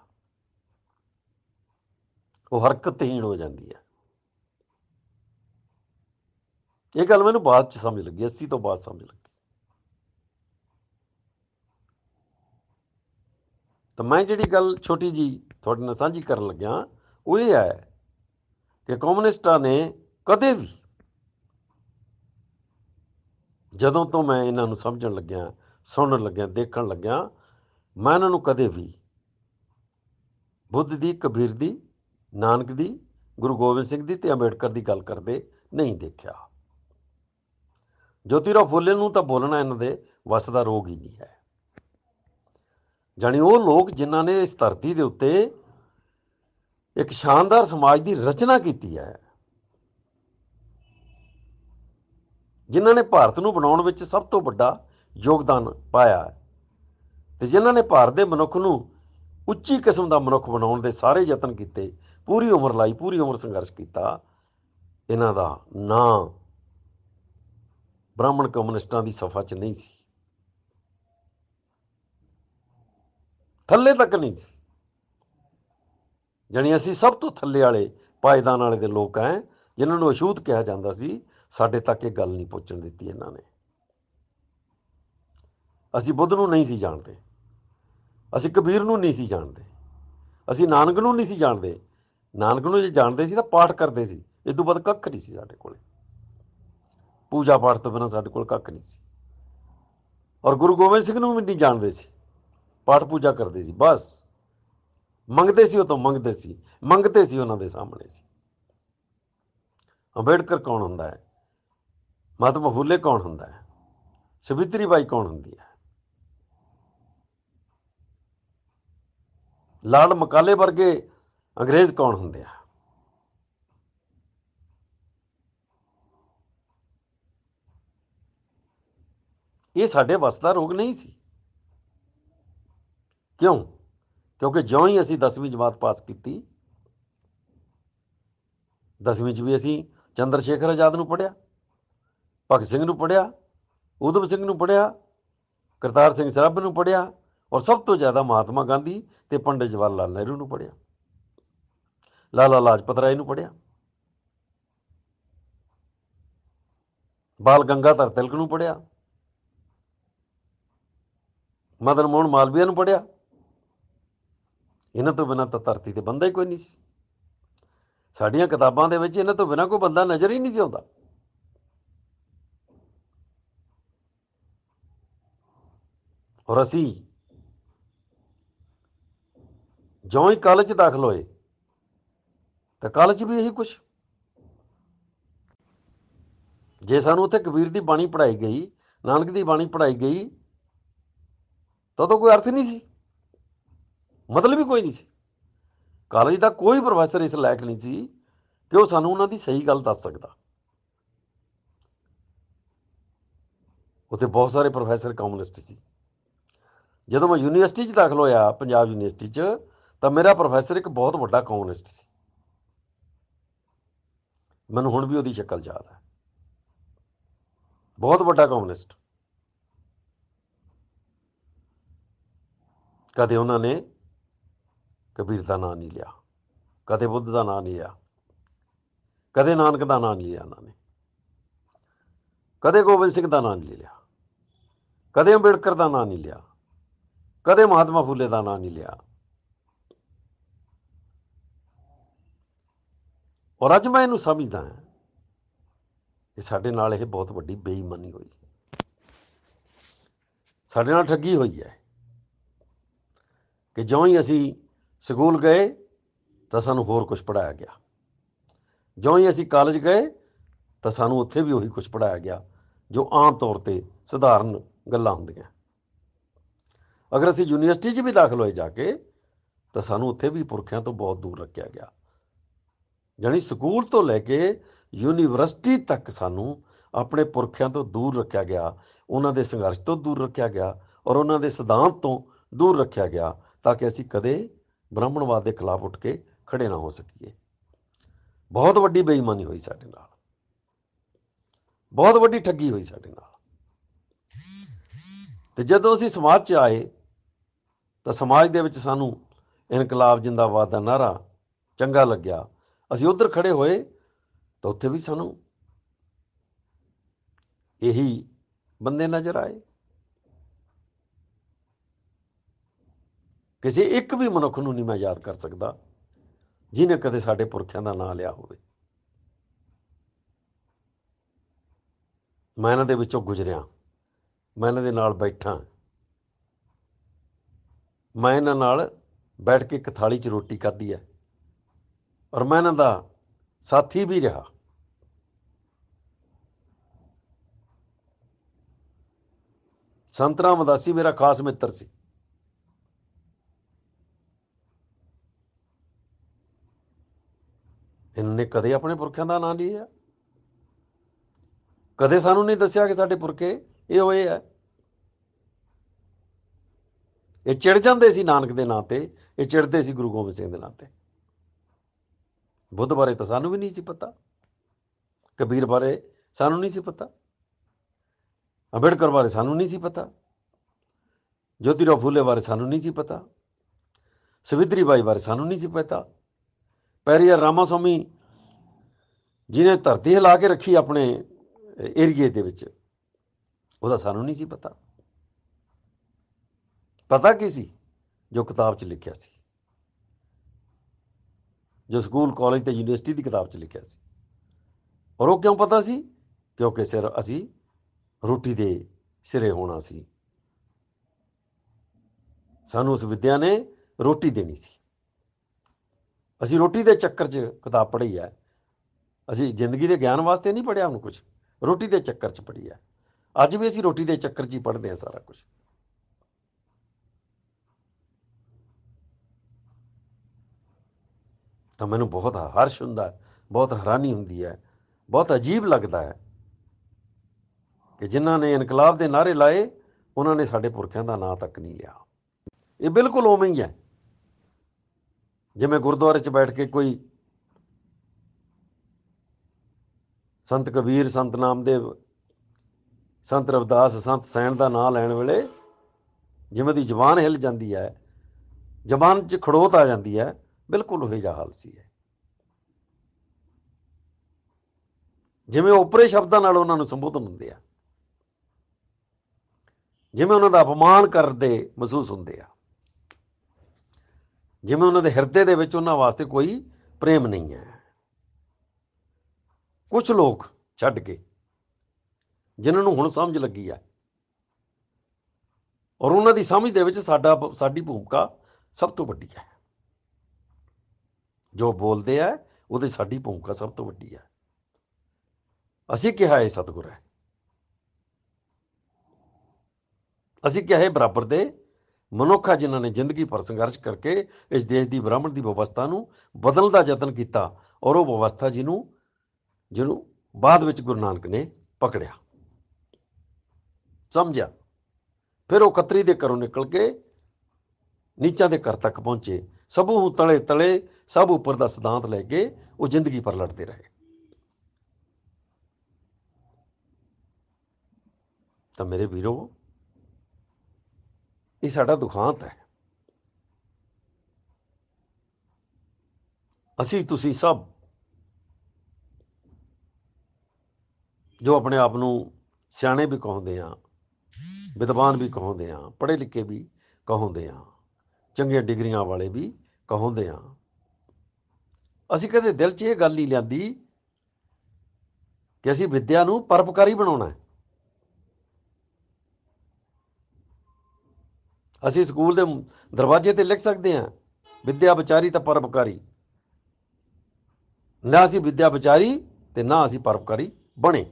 S1: ਉਹ ਹਰਕਤਹੀਣ ਹੋ ਜਾਂਦੀ ਹੈ। ਇਹ ਗੱਲ ਮੈਨੂੰ ਬਾਅਦ 'ਚ ਸਮਝ ਲੱਗੀ, 80 ਤੋਂ ਬਾਅਦ ਸਮਝ ਲੱਗੀ। ਤਾਂ ਮੈਂ ਜਿਹੜੀ ਗੱਲ ਛੋਟੀ ਜੀ ਤੁਹਾਡੇ ਨਾਲ ਸਾਂਝੀ ਕਰਨ ਲੱਗਿਆ, ਉਹ ਇਹ ਹੈ ਕਿ ਕਮਿਊਨਿਸਟਾਂ ਨੇ ਕਦੇ ਵੀ, ਜਦੋਂ ਤੋਂ ਮੈਂ ਇਹਨਾਂ ਨੂੰ ਸਮਝਣ ਲੱਗਿਆ, ਸੁਣਨ ਲੱਗਿਆ, ਦੇਖਣ ਲੱਗਿਆ, ਮੈਂ ਇਹਨਾਂ ਨੂੰ ਕਦੇ ਵੀ ਬੁੱਧ ਦੀ, ਕਬੀਰ ਦੀ, ਨਾਨਕ ਦੀ, ਗੁਰੂ ਗੋਬਿੰਦ ਸਿੰਘ ਦੀ ਤੇ ਅੰਬੇਡਕਰ ਦੀ ਗੱਲ ਕਰਦੇ ਨਹੀਂ ਦੇਖਿਆ। ਜੋਤੀਰਾਓ ਫੂਲੇ ਨੂੰ ਤਾਂ ਬੋਲਣਾ ਇਹਨਾਂ ਦੇ ਵੱਸ ਦਾ ਰੋਗ ਹੀ ਨਹੀਂ ਹੈ। ਜਾਣੀ ਉਹ ਲੋਕ ਜਿਨ੍ਹਾਂ ਨੇ ਇਸ ਧਰਤੀ ਦੇ ਉੱਤੇ ਇੱਕ ਸ਼ਾਨਦਾਰ ਸਮਾਜ ਦੀ ਰਚਨਾ ਕੀਤੀ ਹੈ, ਜਿਨ੍ਹਾਂ ਨੇ ਭਾਰਤ ਨੂੰ ਬਣਾਉਣ ਵਿੱਚ ਸਭ ਤੋਂ ਵੱਡਾ ਯੋਗਦਾਨ ਪਾਇਆ, ਤੇ ਜਿਨ੍ਹਾਂ ਨੇ ਭਾਰਤ ਦੇ ਮਨੁੱਖ ਨੂੰ ਉੱਚੀ ਕਿਸਮ ਦਾ ਮਨੁੱਖ ਬਣਾਉਣ ਦੇ ਸਾਰੇ ਯਤਨ ਕੀਤੇ, ਪੂਰੀ ਉਮਰ ਲਾਈ, ਪੂਰੀ ਉਮਰ ਸੰਘਰਸ਼ ਕੀਤਾ, ਇਹਨਾਂ ਦਾ ਨਾਂ ਬ੍ਰਾਹਮਣ ਕਮਿਊਨਿਸਟਾਂ ਦੀ ਸਫਾ 'ਚ ਨਹੀਂ ਸੀ, ਥੱਲੇ ਤੱਕ ਨਹੀਂ ਸੀ। ਜਾਣੀ ਅਸੀਂ ਸਭ ਤੋਂ ਥੱਲੇ ਵਾਲੇ ਪਾਏਦਾਨ ਵਾਲੇ ਦੇ ਲੋਕ ਹੈ, ਜਿਨ੍ਹਾਂ ਨੂੰ ਅਛੂਤ ਕਿਹਾ ਜਾਂਦਾ ਸੀ। ਸਾਡੇ ਤੱਕ ਇਹ ਗੱਲ ਨਹੀਂ ਪਹੁੰਚਣ ਦਿੱਤੀ ਇਹਨਾਂ ਨੇ। ਅਸੀਂ ਬੁੱਧ ਨੂੰ ਨਹੀਂ ਸੀ ਜਾਣਦੇ, ਅਸੀਂ ਕਬੀਰ ਨੂੰ ਨਹੀਂ ਸੀ ਜਾਣਦੇ, ਅਸੀਂ ਨਾਨਕ ਨੂੰ ਨਹੀਂ ਸੀ ਜਾਣਦੇ। ਨਾਨਕ ਨੂੰ ਜੇ ਜਾਣਦੇ ਸੀ ਤਾਂ ਪਾਠ ਕਰਦੇ ਸੀ, ਇਹ ਤੋਂ ਬਾਅਦ ਕੱਖ ਨਹੀਂ ਸੀ ਸਾਡੇ ਕੋਲ। ਪੂਜਾ ਪਾਠ ਤੋਂ ਬਿਨਾਂ ਸਾਡੇ ਕੋਲ ਕੱਖ ਨਹੀਂ ਸੀ। ਔਰ ਗੁਰੂ ਗੋਬਿੰਦ ਸਿੰਘ ਨੂੰ ਵੀ ਨਹੀਂ ਜਾਣਦੇ ਸੀ, ਪਾਠ ਪੂਜਾ ਕਰਦੇ ਸੀ, ਬਸ ਮੰਗਦੇ ਸੀ, ਉਹ ਤੋਂ ਮੰਗਦੇ ਸੀ, ਮੰਗਤੇ ਸੀ, ਉਹਨਾਂ ਦੇ ਸਾਹਮਣੇ ਸੀ। ਅੰਬੇਡਕਰ ਕੌਣ ਹੁੰਦਾ ਹੈ? ਮਹਾਤਮਾ ਫੂਲੇ ਕੌਣ ਹੁੰਦਾ ਹੈ? ਸਾਵਿਤਰੀ ਬਾਈ ਕੌਣ ਹੁੰਦੀ ਹੈ? ਲਾਰਡ ਮਕਾਲੇ ਵਰਗੇ ਅੰਗਰੇਜ਼ ਕੌਣ ਹੁੰਦੇ ਆ? ਇਹ ਸਾਡੇ ਵੱਸ ਦਾ ਰੋਗ ਨਹੀਂ ਸੀ। ਕਿਉਂ? ਕਿਉਂਕਿ ਜਿਉਂ ਹੀ ਅਸੀਂ 10ਵੀਂ ਜਮਾਤ ਪਾਸ ਕੀਤੀ, 10ਵੀਂ 'ਚ ਵੀ ਅਸੀਂ ਚੰਦਰ ਸ਼ੇਖਰ ਆਜ਼ਾਦ ਨੂੰ ਪੜ੍ਹਿਆ, ਭਗਤ ਸਿੰਘ ਨੂੰ ਪੜ੍ਹਿਆ, ਊਧਮ ਸਿੰਘ ਨੂੰ ਪੜ੍ਹਿਆ, ਕਰਤਾਰ ਸਿੰਘ ਸਰਾਭਾ ਨੂੰ ਪੜ੍ਹਿਆ, ਔਰ ਸਭ ਤੋਂ ਜ਼ਿਆਦਾ ਮਹਾਤਮਾ ਗਾਂਧੀ ਤੇ ਪੰਡਿਤ ਜਵਾਹਰ ਲਾਲ ਨਹਿਰੂ ਨੂੰ ਪੜ੍ਹਿਆ, ਲਾਲਾ ਲਾਜਪਤ ਰਾਏ ਨੂੰ ਪੜ੍ਹਿਆ, ਬਾਲ ਗੰਗਾਧਰ ਤਿਲਕ ਨੂੰ ਪੜ੍ਹਿਆ, ਮਦਨ ਮੋਹਨ ਮਾਲਵੀਆ ਨੂੰ ਪੜ੍ਹਿਆ। ਇਹਨਾਂ ਤੋਂ ਬਿਨਾਂ ਤਾਂ ਧਰਤੀ ਤੇ ਬੰਦਾ ਹੀ ਕੋਈ ਨਹੀਂ ਸੀ। ਸਾਡੀਆਂ ਕਿਤਾਬਾਂ ਦੇ ਵਿੱਚ ਇਹਨਾਂ ਤੋਂ ਬਿਨਾਂ ਕੋਈ ਬੰਦਾ ਨਜ਼ਰ ਹੀ ਨਹੀਂ ਸੀ ਆਉਂਦਾ। ਔਰ ਅਸੀਂ ਜਿਉਂ ਹੀ ਕਾਲਜ 'ਚ ਦਾਖਲ ਹੋਏ ਤਾਂ ਕਾਲਜ 'ਚ ਵੀ ਇਹੀ ਕੁਛ। ਜੇ ਸਾਨੂੰ ਉੱਥੇ ਕਬੀਰ ਦੀ ਬਾਣੀ ਪੜ੍ਹਾਈ ਗਈ, ਨਾਨਕ ਦੀ ਬਾਣੀ ਪੜ੍ਹਾਈ ਗਈ, ਤਾਂ ਉਦੋਂ ਕੋਈ ਅਰਥ ਨਹੀਂ ਸੀ, ਮਤਲਬ ਹੀ ਕੋਈ ਨਹੀਂ ਸੀ। ਕਾਲਜ ਦਾ ਕੋਈ ਪ੍ਰੋਫੈਸਰ ਇਸ ਲਾਇਕ ਨਹੀਂ ਸੀ ਕਿ ਉਹ ਸਾਨੂੰ ਉਹਨਾਂ ਦੀ ਸਹੀ ਗੱਲ ਦੱਸ ਸਕਦਾ। ਉੱਥੇ ਬਹੁਤ ਸਾਰੇ ਪ੍ਰੋਫੈਸਰ ਕਮਿਊਨਿਸਟ ਸੀ। ਜਦੋਂ ਮੈਂ ਯੂਨੀਵਰਸਿਟੀ 'ਚ ਦਾਖਲ ਹੋਇਆ, ਪੰਜਾਬ ਯੂਨੀਵਰਸਿਟੀ 'ਚ, ਤਾਂ ਮੇਰਾ ਪ੍ਰੋਫੈਸਰ ਇੱਕ ਬਹੁਤ ਵੱਡਾ ਕਮਿਊਨਿਸਟ ਸੀ। ਮੈਨੂੰ ਹੁਣ ਵੀ ਉਹਦੀ ਸ਼ਕਲ ਯਾਦ ਹੈ। ਬਹੁਤ ਵੱਡਾ ਕਮਿਊਨਿਸਟ। ਕਦੇ ਉਹਨਾਂ ਨੇ ਕਬੀਰ ਦਾ ਨਾਂ ਨਹੀਂ ਲਿਆ, ਕਦੇ ਬੁੱਧ ਦਾ ਨਾਂ ਨਹੀਂ ਲਿਆ, ਕਦੇ ਨਾਨਕ ਦਾ ਨਾਂ ਨਹੀਂ ਲਿਆ ਉਹਨਾਂ ਨੇ, ਕਦੇ ਗੋਬਿੰਦ ਸਿੰਘ ਦਾ ਨਾਂ ਨਹੀਂ ਲਿਆ, ਕਦੇ ਅੰਬੇਡਕਰ ਦਾ ਨਾਂ ਨਹੀਂ ਲਿਆ, ਕਦੇ ਮਹਾਤਮਾ ਫੂਲੇ ਦਾ ਨਾਂ ਨਹੀਂ ਲਿਆ। ਔਰ ਅੱਜ ਮੈਂ ਇਹਨੂੰ ਸਮਝਦਾ ਹਾਂ ਕਿ ਸਾਡੇ ਨਾਲ ਇਹ ਬਹੁਤ ਵੱਡੀ ਬੇਈਮਾਨੀ ਹੋਈ, ਸਾਡੇ ਨਾਲ ਠੱਗੀ ਹੋਈ ਹੈ। ਕਿ ਜਿਉਂ ਹੀ ਅਸੀਂ ਸਕੂਲ ਗਏ ਤਾਂ ਸਾਨੂੰ ਹੋਰ ਕੁਝ ਪੜ੍ਹਾਇਆ ਗਿਆ, ਜਿਉਂ ਹੀ ਅਸੀਂ ਕਾਲਜ ਗਏ ਤਾਂ ਸਾਨੂੰ ਉੱਥੇ ਵੀ ਉਹੀ ਕੁਝ ਪੜ੍ਹਾਇਆ ਗਿਆ ਜੋ ਆਮ ਤੌਰ 'ਤੇ ਸਧਾਰਨ ਗੱਲਾਂ ਹੁੰਦੀਆਂ। ਅਗਰ ਅਸੀਂ ਯੂਨੀਵਰਸਿਟੀ 'ਚ ਵੀ ਦਾਖਲ ਹੋਏ ਜਾ ਕੇ ਤਾਂ ਸਾਨੂੰ ਉੱਥੇ ਵੀ ਪੁਰਖਿਆਂ ਤੋਂ ਬਹੁਤ ਦੂਰ ਰੱਖਿਆ ਗਿਆ। ਜਾਣੀ ਸਕੂਲ ਤੋਂ ਲੈ ਕੇ ਯੂਨੀਵਰਸਿਟੀ ਤੱਕ ਸਾਨੂੰ ਆਪਣੇ ਪੁਰਖਿਆਂ ਤੋਂ ਦੂਰ ਰੱਖਿਆ ਗਿਆ, ਉਹਨਾਂ ਦੇ ਸੰਘਰਸ਼ ਤੋਂ ਦੂਰ ਰੱਖਿਆ ਗਿਆ ਔਰ ਉਹਨਾਂ ਦੇ ਸਿਧਾਂਤ ਤੋਂ ਦੂਰ ਰੱਖਿਆ ਗਿਆ, ਤਾਂ ਕਿ ਅਸੀਂ ਕਦੇ ਬ੍ਰਾਹਮਣਵਾਦ ਦੇ ਖਿਲਾਫ ਉੱਠ ਕੇ ਖੜੇ ਨਾ ਹੋ ਸਕੀਏ। ਬਹੁਤ ਵੱਡੀ ਬੇਈਮਾਨੀ ਹੋਈ ਸਾਡੇ ਨਾਲ, ਬਹੁਤ ਵੱਡੀ ਠੱਗੀ ਹੋਈ ਸਾਡੇ ਨਾਲ। ਤੇ ਜਦੋਂ ਅਸੀਂ ਸਮਾਜ 'ਚ ਆਏ ਤਾਂ ਸਮਾਜ ਦੇ ਵਿੱਚ ਸਾਨੂੰ ਇਨਕਲਾਬ ਜਿੰਦਾਬਾਦ ਦਾ ਨਾਅਰਾ ਚੰਗਾ ਲੱਗਿਆ। ਅਸੀਂ ਉੱਧਰ ਖੜੇ ਹੋਏ ਤਾਂ ਉੱਥੇ ਵੀ ਸਾਨੂੰ ਇਹੀ ਬੰਦੇ ਨਜ਼ਰ ਆਏ। ਕਿਸੇ ਇੱਕ ਵੀ ਮਨੁੱਖ ਨੂੰ ਨਹੀਂ ਮੈਂ ਯਾਦ ਕਰ ਸਕਦਾ ਜਿਹਨੇ ਕਦੇ ਸਾਡੇ ਪੁਰਖਿਆਂ ਦਾ ਨਾਂ ਲਿਆ ਹੋਵੇ। ਮੈਂ ਇਹਨਾਂ ਦੇ ਵਿੱਚੋਂ ਗੁਜ਼ਰਿਆ, ਮੈਂ ਇਹਨਾਂ ਦੇ ਨਾਲ ਬੈਠਾ, ਮੈਂ ਇਹਨਾਂ ਨਾਲ ਬੈਠ ਕੇ ਇੱਕ ਥਾਲੀ 'ਚ ਰੋਟੀ ਖਾਧੀ ਹੈ ਔਰ ਮੈਂ ਇਹਨਾਂ ਦਾ ਸਾਥੀ ਵੀ ਰਿਹਾ। ਸੰਤ ਰਾਮਦਾਸੀ ਮੇਰਾ ਖਾਸ ਮਿੱਤਰ ਸੀ। ਇਹਨਾਂ ਨੇ ਕਦੇ ਆਪਣੇ ਪੁਰਖਿਆਂ ਦਾ ਨਾਂ ਨਹੀਂ ਲਿਆ, ਕਦੇ ਸਾਨੂੰ ਨਹੀਂ ਦੱਸਿਆ ਕਿ ਸਾਡੇ ਪੁਰਖੇ ਇਹ ਹੋਏ ਹੈ। ਇਹ ਚਿੜ ਜਾਂਦੇ ਸੀ ਨਾਨਕ ਦੇ ਨਾਂ 'ਤੇ, ਇਹ ਚਿੜਦੇ ਸੀ ਗੁਰੂ ਗੋਬਿੰਦ ਸਿੰਘ ਦੇ ਨਾਂ 'ਤੇ। ਬੁੱਧ ਬਾਰੇ ਤਾਂ ਸਾਨੂੰ ਵੀ ਨਹੀਂ ਸੀ ਪਤਾ, ਕਬੀਰ ਬਾਰੇ ਸਾਨੂੰ ਨਹੀਂ ਸੀ ਪਤਾ, ਅੰਬੇਡਕਰ ਬਾਰੇ ਸਾਨੂੰ ਨਹੀਂ ਸੀ ਪਤਾ, ਜੋਤੀਰਾਓ ਫੂਲੇ ਬਾਰੇ ਸਾਨੂੰ ਨਹੀਂ ਸੀ ਪਤਾ, ਸਵਿਤਰੀ ਬਾਈ ਬਾਰੇ ਸਾਨੂੰ ਨਹੀਂ ਸੀ ਪਤਾ, ਪੈਰੀਆਰ ਰਾਮਾ ਸਵਾਮੀ ਜਿਹਨੇ ਧਰਤੀ ਹਿਲਾ ਕੇ ਰੱਖੀ ਆਪਣੇ ਏਰੀਏ ਦੇ ਵਿੱਚ, ਉਹਦਾ ਸਾਨੂੰ ਨਹੀਂ ਸੀ ਪਤਾ। ਪਤਾ ਕੀ ਸੀ? ਜੋ ਕਿਤਾਬ 'ਚ ਲਿਖਿਆ ਸੀ, ਜੋ ਸਕੂਲ ਕਾਲਜ ਤੇ ਯੂਨੀਵਰਸਿਟੀ ਦੀ ਕਿਤਾਬ 'ਚ ਲਿਖਿਆ ਸੀ। ਔਰ ਉਹ ਕਿਉਂ ਪਤਾ ਸੀ? ਕਿਉਂਕਿ ਅਸੀਂ ਰੋਟੀ ਦੇ ਸਿਰੇ ਹੋਣਾ ਸੀ, ਸਾਨੂੰ ਉਸ ਵਿੱਦਿਆ ਨੇ ਰੋਟੀ ਦੇਣੀ ਸੀ। ਅਸੀਂ ਰੋਟੀ ਦੇ ਚੱਕਰ 'ਚ ਕਿਤਾਬ ਪੜ੍ਹੀ ਹੈ, ਅਸੀਂ ਜ਼ਿੰਦਗੀ ਦੇ ਗਿਆਨ ਵਾਸਤੇ ਨਹੀਂ ਪੜ੍ਹਿਆ ਉਹਨੂੰ, ਕੁਛ ਰੋਟੀ ਦੇ ਚੱਕਰ 'ਚ ਪੜ੍ਹੀ ਹੈ। ਅੱਜ ਵੀ ਅਸੀਂ ਰੋਟੀ ਦੇ ਚੱਕਰ 'ਚ ਹੀ ਪੜ੍ਹਦੇ ਹਾਂ ਸਾਰਾ ਕੁਛ। ਤਾਂ ਮੈਨੂੰ ਬਹੁਤ ਹਰਸ਼ ਹੁੰਦਾ, ਬਹੁਤ ਹੈਰਾਨੀ ਹੁੰਦੀ ਹੈ, ਬਹੁਤ ਅਜੀਬ ਲੱਗਦਾ ਹੈ ਕਿ ਜਿਨ੍ਹਾਂ ਨੇ ਇਨਕਲਾਬ ਦੇ ਨਾਅਰੇ ਲਾਏ ਉਹਨਾਂ ਨੇ ਸਾਡੇ ਪੁਰਖਿਆਂ ਦਾ ਨਾਂ ਤੱਕ ਨਹੀਂ ਲਿਆ। ਇਹ ਬਿਲਕੁਲ ਉਵੇਂ ਹੀ ਹੈ ਜਿਵੇਂ ਗੁਰਦੁਆਰੇ 'ਚ ਬੈਠ ਕੇ ਕੋਈ ਸੰਤ ਕਬੀਰ, ਸੰਤ ਨਾਮਦੇਵ, ਸੰਤ ਰਵਿਦਾਸ, ਸੰਤ ਸੈਣ ਦਾ ਨਾਂ ਲੈਣ ਵੇਲੇ ਜਿਵੇਂ ਉਹਦੀ ਜ਼ਬਾਨ ਹਿੱਲ ਜਾਂਦੀ ਹੈ, ਜ਼ਬਾਨ 'ਚ ਖੜੋਤ ਆ ਜਾਂਦੀ ਹੈ, ਬਿਲਕੁਲ ਉਹੀ ਜਿਹਾ ਹਾਲ ਸੀ। ਜਿਵੇਂ ਓਪਰੇ ਸ਼ਬਦਾਂ ਨਾਲ ਉਹਨਾਂ ਨੂੰ ਸੰਬੋਧਨ ਹੁੰਦੇ ਆ, ਜਿਵੇਂ ਉਹਨਾਂ ਦਾ ਅਪਮਾਨ ਕਰਦੇ ਮਹਿਸੂਸ ਹੁੰਦੇ ਆ, ਜਿਵੇਂ ਉਹਨਾਂ ਦੇ ਹਿਰਦੇ ਦੇ ਵਿੱਚ ਉਹਨਾਂ ਵਾਸਤੇ ਕੋਈ ਪ੍ਰੇਮ ਨਹੀਂ ਹੈ। ਕੁਛ ਲੋਕ ਛੱਡ ਕੇ ਜਿਨ੍ਹਾਂ ਨੂੰ ਹੁਣ ਸਮਝ ਲੱਗੀ ਹੈ, ਔਰ ਉਹਨਾਂ ਦੀ ਸਮਝ ਦੇ ਵਿੱਚ ਸਾਡੀ ਭੂਮਿਕਾ ਸਭ ਤੋਂ ਵੱਡੀ ਹੈ। ਜੋ ਬੋਲਦੇ ਆ ਉਹਦੇ ਸਾਡੀ ਭੂਮਿਕਾ ਸਭ ਤੋਂ ਵੱਡੀ ਹੈ। ਅਸੀਂ ਕਿਹਾ ਇਹ ਸਤਿਗੁਰ ਹੈ, ਅਸੀਂ ਕਿਹਾ ਇਹ ਬਰਾਬਰ ਦੇ ਮਨੁੱਖ ਆ ਜਿਨ੍ਹਾਂ ਨੇ ਜ਼ਿੰਦਗੀ ਭਰ ਸੰਘਰਸ਼ ਕਰਕੇ ਇਸ ਦੇਸ਼ ਦੀ ਬ੍ਰਾਹਮਣ ਦੀ ਵਿਵਸਥਾ ਨੂੰ ਬਦਲਣ ਦਾ ਯਤਨ ਕੀਤਾ ਔਰ ਉਹ ਵਿਵਸਥਾ ਜਿਹਨੂੰ ਬਾਅਦ ਵਿੱਚ ਗੁਰੂ ਨਾਨਕ ਨੇ ਪਕੜਿਆ, ਸਮਝਿਆ। ਫਿਰ ਉਹ ਖੱਤਰੀ ਦੇ ਘਰੋਂ ਨਿਕਲ ਕੇ ਨੀਚਾਂ ਦੇ ਘਰ ਤੱਕ ਪਹੁੰਚੇ। ਸਭੂ ਤਲੇ ਤਲੇ ਸਭ ਉੱਪਰ ਦਾ ਸਿਧਾਂਤ ਲੈ ਕੇ ਉਹ ਜ਼ਿੰਦਗੀ ਪਰ ਲੜਦੇ ਰਹੇ। ਤਾਂ ਮੇਰੇ ਵੀਰੋ, ਇਹ ਸਾਡਾ ਦੁਖਾਂਤ ਹੈ। ਅਸੀਂ ਤੁਸੀਂ ਸਭ ਜੋ ਆਪਣੇ ਆਪ ਨੂੰ ਸਿਆਣੇ ਵੀ ਕਹਾਉਂਦੇ ਹਾਂ, ਵਿਦਵਾਨ ਵੀ ਕਹਾਉਂਦੇ ਹਾਂ, ਪੜ੍ਹੇ ਲਿਖੇ ਵੀ ਕਹਾਉਂਦੇ ਹਾਂ, ਚੰਗੀਆਂ ਡਿਗਰੀਆਂ ਵਾਲੇ ਵੀ ਕਹਾਉਂਦੇ ਹਾਂ, ਅਸੀਂ ਕਦੇ ਦਿਲ 'ਚ ਇਹ ਗੱਲ ਨਹੀਂ ਲਿਆਂਦੀ ਕਿ ਅਸੀਂ ਵਿੱਦਿਆ ਨੂੰ ਪਰਉਪਕਾਰੀ ਬਣਾਉਣਾ ਹੈ। ਅਸੀਂ ਸਕੂਲ ਦੇ ਦਰਵਾਜ਼ੇ ਤੇ ਲਿਖ ਸਕਦੇ ਹਾਂ, ਵਿੱਦਿਆ ਵਿਚਾਰੀ ਤਾਂ ਪਰਉਪਕਾਰੀ। ਨਾ ਅਸੀਂ ਵਿੱਦਿਆ ਵਿਚਾਰੀ ਤੇ ਨਾ ਅਸੀਂ ਪਰਉਪਕਾਰੀ ਬਣੇ।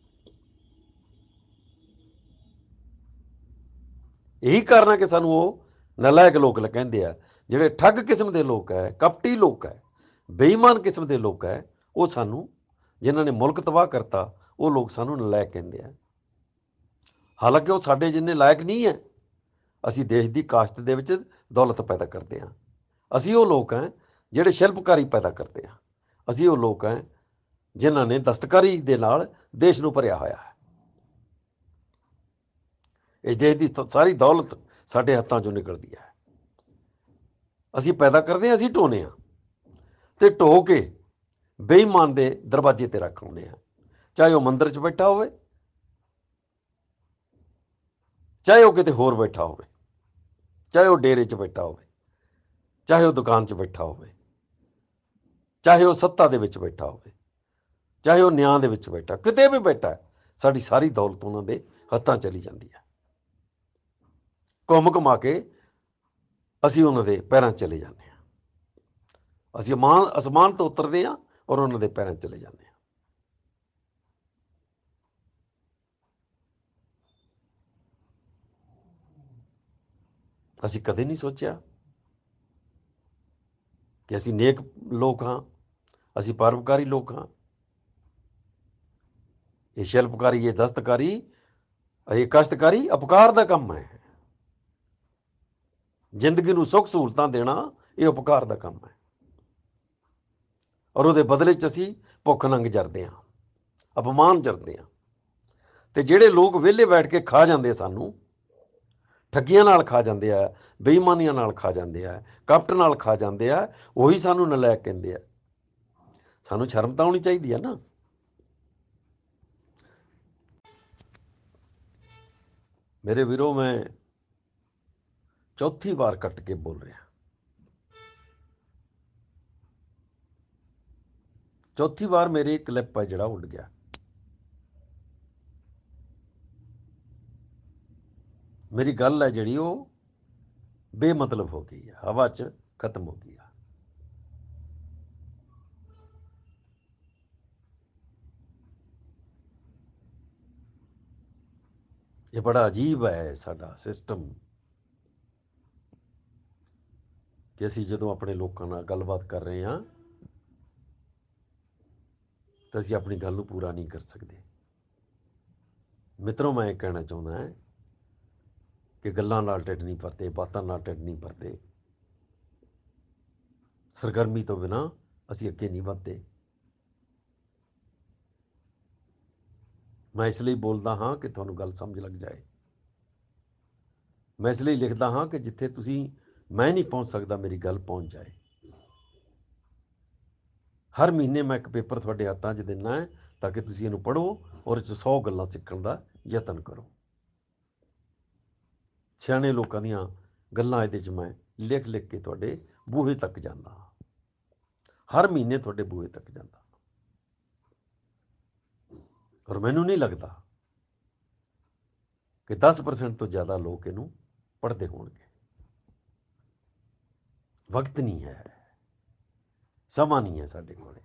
S1: ਇਹੀ ਕਾਰਨ ਹੈ ਕਿ ਸਾਨੂੰ ਉਹ ਨਲਾਇਕ ਲੋਕ ਕਹਿੰਦੇ ਆ। ਜਿਹੜੇ ਠੱਗ ਕਿਸਮ ਦੇ ਲੋਕ ਹੈ, ਕਪਟੀ ਲੋਕ ਹੈ, ਬੇਈਮਾਨ ਕਿਸਮ ਦੇ ਲੋਕ ਹੈ, ਉਹ ਸਾਨੂੰ, ਜਿਨ੍ਹਾਂ ਨੇ ਮੁਲਕ ਤਬਾਹ ਕਰਤਾ, ਉਹ ਲੋਕ ਸਾਨੂੰ ਨਲਾਇਕ ਕਹਿੰਦੇ ਆ। ਹਾਲਾਂਕਿ ਉਹ ਸਾਡੇ ਜਿੰਨੇ ਲਾਇਕ ਨਹੀਂ ਹੈ। ਅਸੀਂ ਦੇਸ਼ ਦੀ ਕਾਸ਼ਤ ਦੇ ਵਿੱਚ ਦੌਲਤ ਪੈਦਾ ਕਰਦੇ ਹਾਂ। ਅਸੀਂ ਉਹ ਲੋਕ ਹੈ ਜਿਹੜੇ ਸ਼ਿਲਪਕਾਰੀ ਪੈਦਾ ਕਰਦੇ ਹਾਂ। ਅਸੀਂ ਉਹ ਲੋਕ ਹੈ ਜਿਨ੍ਹਾਂ ਨੇ ਦਸਤਕਾਰੀ ਦੇ ਨਾਲ ਦੇਸ਼ ਨੂੰ ਭਰਿਆ ਹੋਇਆ ਹੈ। ਇਸ ਦੇਸ਼ ਦੀ ਸਾਰੀ ਦੌਲਤ ਸਾਡੇ ਹੱਥਾਂ 'ਚੋਂ ਨਿਕਲਦੀ ਹੈ। ਅਸੀਂ ਪੈਦਾ ਕਰਦੇ ਹਾਂ, ਅਸੀਂ ਢੋਨੇ ਹਾਂ, ਅਤੇ ਢੋ ਕੇ ਬੇਈਮਾਨ ਦੇ ਦਰਵਾਜ਼ੇ 'ਤੇ ਰੱਖ ਆਉਂਦੇ ਹਾਂ। ਚਾਹੇ ਉਹ ਮੰਦਿਰ 'ਚ ਬੈਠਾ ਹੋਵੇ, ਚਾਹੇ ਉਹ ਕਿਤੇ ਹੋਰ ਬੈਠਾ ਹੋਵੇ, ਚਾਹੇ ਉਹ ਡੇਰੇ 'ਚ ਬੈਠਾ ਹੋਵੇ, ਚਾਹੇ ਉਹ ਦੁਕਾਨ 'ਚ ਬੈਠਾ ਹੋਵੇ, ਚਾਹੇ ਉਹ ਸੱਤਾ ਦੇ ਵਿੱਚ ਬੈਠਾ ਹੋਵੇ, ਚਾਹੇ ਉਹ ਨਿਆਂ ਦੇ ਵਿੱਚ ਬੈਠਾ, ਕਿਤੇ ਵੀ ਬੈਠਾ, ਸਾਡੀ ਸਾਰੀ ਦੌਲਤ ਉਹਨਾਂ ਦੇ ਹੱਥਾਂ ਚਲੀ ਜਾਂਦੀ ਹੈ। ਘੁੰਮ ਘੁਮਾ ਕੇ ਅਸੀਂ ਉਹਨਾਂ ਦੇ ਪੈਰਾਂ 'ਚ ਚਲੇ ਜਾਂਦੇ ਹਾਂ। ਅਸੀਂ ਅਸਮਾਨ ਤੋਂ ਉਤਰਦੇ ਹਾਂ ਔਰ ਉਹਨਾਂ ਦੇ ਪੈਰਾਂ 'ਚ ਚਲੇ ਜਾਂਦੇ ਹਾਂ। ਅਸੀਂ ਕਦੇ ਨਹੀਂ ਸੋਚਿਆ ਕਿ ਅਸੀਂ ਨੇਕ ਲੋਕ ਹਾਂ, ਅਸੀਂ ਪਰਉਪਕਾਰੀ ਲੋਕ ਹਾਂ। ਇਹ ਸ਼ਿਲਪਕਾਰੀ, ਇਹ ਦਸਤਕਾਰੀ, ਇਹ ਕਸ਼ਤਕਾਰੀ ਉਪਕਾਰ ਦਾ ਕੰਮ ਹੈ। ਜ਼ਿੰਦਗੀ ਨੂੰ ਸੁੱਖ ਸਹੂਲਤਾਂ ਦੇਣਾ, ਇਹ ਉਪਕਾਰ ਦਾ ਕੰਮ ਹੈ। ਔਰ ਉਹਦੇ ਬਦਲੇ 'ਚ ਅਸੀਂ ਭੁੱਖ ਨੰਗ ਜਰਦੇ ਹਾਂ, ਅਪਮਾਨ ਜਰਦੇ ਹਾਂ। ਅਤੇ ਜਿਹੜੇ ਲੋਕ ਵਿਹਲੇ ਬੈਠ ਕੇ ਖਾ ਜਾਂਦੇ ਸਾਨੂੰ, ਠੱਗੀਆਂ ਨਾਲ ਖਾ ਜਾਂਦੇ ਆ, ਬੇਈਮਾਨੀਆਂ ਨਾਲ ਖਾ ਜਾਂਦੇ ਆ, ਕਪਟ ਨਾਲ ਖਾ ਜਾਂਦੇ ਆ, ਉਹੀ ਸਾਨੂੰ ਨਲਾਇਕ ਕਹਿੰਦੇ ਆ। ਸਾਨੂੰ ਸ਼ਰਮ ਤਾਂ ਆਉਣੀ ਚਾਹੀਦੀ ਹੈ ਨਾ। ਮੇਰੇ ਵੀਰੋ, ਮੈਂ ਚੌਥੀ ਵਾਰ ਕੱਟ ਕੇ ਬੋਲ ਰਿਹਾ। ਚੌਥੀ ਵਾਰ ਮੇਰੀ ਕਲਿੱਪ ਹੈ ਜਿਹੜਾ ਉੱਡ ਗਿਆ। ਮੇਰੀ ਗੱਲ ਹੈ ਜਿਹੜੀ ਉਹ ਬੇਮਤਲਬ ਹੋ ਗਈ ਹੈ, ਹਵਾ 'ਚ ਖਤਮ ਹੋ ਗਈ ਹੈ। ਇਹ ਬੜਾ ਅਜੀਬ ਹੈ ਸਾਡਾ ਸਿਸਟਮ, ਕਿ ਅਸੀਂ ਜਦੋਂ ਆਪਣੇ ਲੋਕਾਂ ਨਾਲ ਗੱਲਬਾਤ ਕਰ ਰਹੇ ਹਾਂ ਤਾਂ ਅਸੀਂ ਆਪਣੀ ਗੱਲ ਨੂੰ ਪੂਰਾ ਨਹੀਂ ਕਰ ਸਕਦੇ। ਮਿੱਤਰੋ, ਮੈਂ ਇਹ ਕਹਿਣਾ ਚਾਹੁੰਦਾ ਹਾਂ ਕਿ ਗੱਲਾਂ ਨਾਲ ਢਿੱਡ ਨਹੀਂ ਭਰਦੇ, ਬਾਤਾਂ ਨਾਲ ਢਿੱਡ ਨਹੀਂ ਭਰਦੇ, ਸਰਗਰਮੀ ਤੋਂ ਬਿਨਾਂ ਅਸੀਂ ਅੱਗੇ ਨਹੀਂ ਵੱਧਦੇ। ਮੈਂ ਇਸ ਲਈ ਬੋਲਦਾ ਹਾਂ ਕਿ ਤੁਹਾਨੂੰ ਗੱਲ ਸਮਝ ਲੱਗ ਜਾਏ। ਮੈਂ ਇਸ ਲਈ ਲਿਖਦਾ ਹਾਂ ਕਿ ਜਿੱਥੇ ਮੈਂ ਨਹੀਂ ਪਹੁੰਚ ਸਕਦਾ, ਮੇਰੀ ਗੱਲ ਪਹੁੰਚ ਜਾਏ। ਹਰ ਮਹੀਨੇ ਮੈਂ ਇੱਕ ਪੇਪਰ ਤੁਹਾਡੇ ਹੱਥਾਂ 'ਚ ਦਿੰਦਾ ਹੈ ਤਾਂ ਕਿ ਤੁਸੀਂ ਇਹਨੂੰ ਪੜ੍ਹੋ ਔਰ 'ਚ 100 ਗੱਲਾਂ ਸਿੱਖਣ ਦਾ ਯਤਨ ਕਰੋ। ਸਿਆਣੇ ਲੋਕਾਂ ਦੀਆਂ ਗੱਲਾਂ ਇਹਦੇ 'ਚ ਮੈਂ ਲਿਖ ਲਿਖ ਕੇ ਤੁਹਾਡੇ ਬੂਹੇ ਤੱਕ ਜਾਂਦਾ, ਹਰ ਮਹੀਨੇ ਤੁਹਾਡੇ ਬੂਹੇ ਤੱਕ ਜਾਂਦਾ। ਔਰ ਮੈਨੂੰ ਨਹੀਂ ਲੱਗਦਾ ਕਿ 10% ਤੋਂ ਜ਼ਿਆਦਾ ਲੋਕ ਇਹਨੂੰ ਪੜ੍ਹਦੇ ਹੋਣਗੇ। ਵਕਤ ਨਹੀਂ ਹੈ, ਸਮਾਂ ਨਹੀਂ ਹੈ ਸਾਡੇ ਕੋਲ।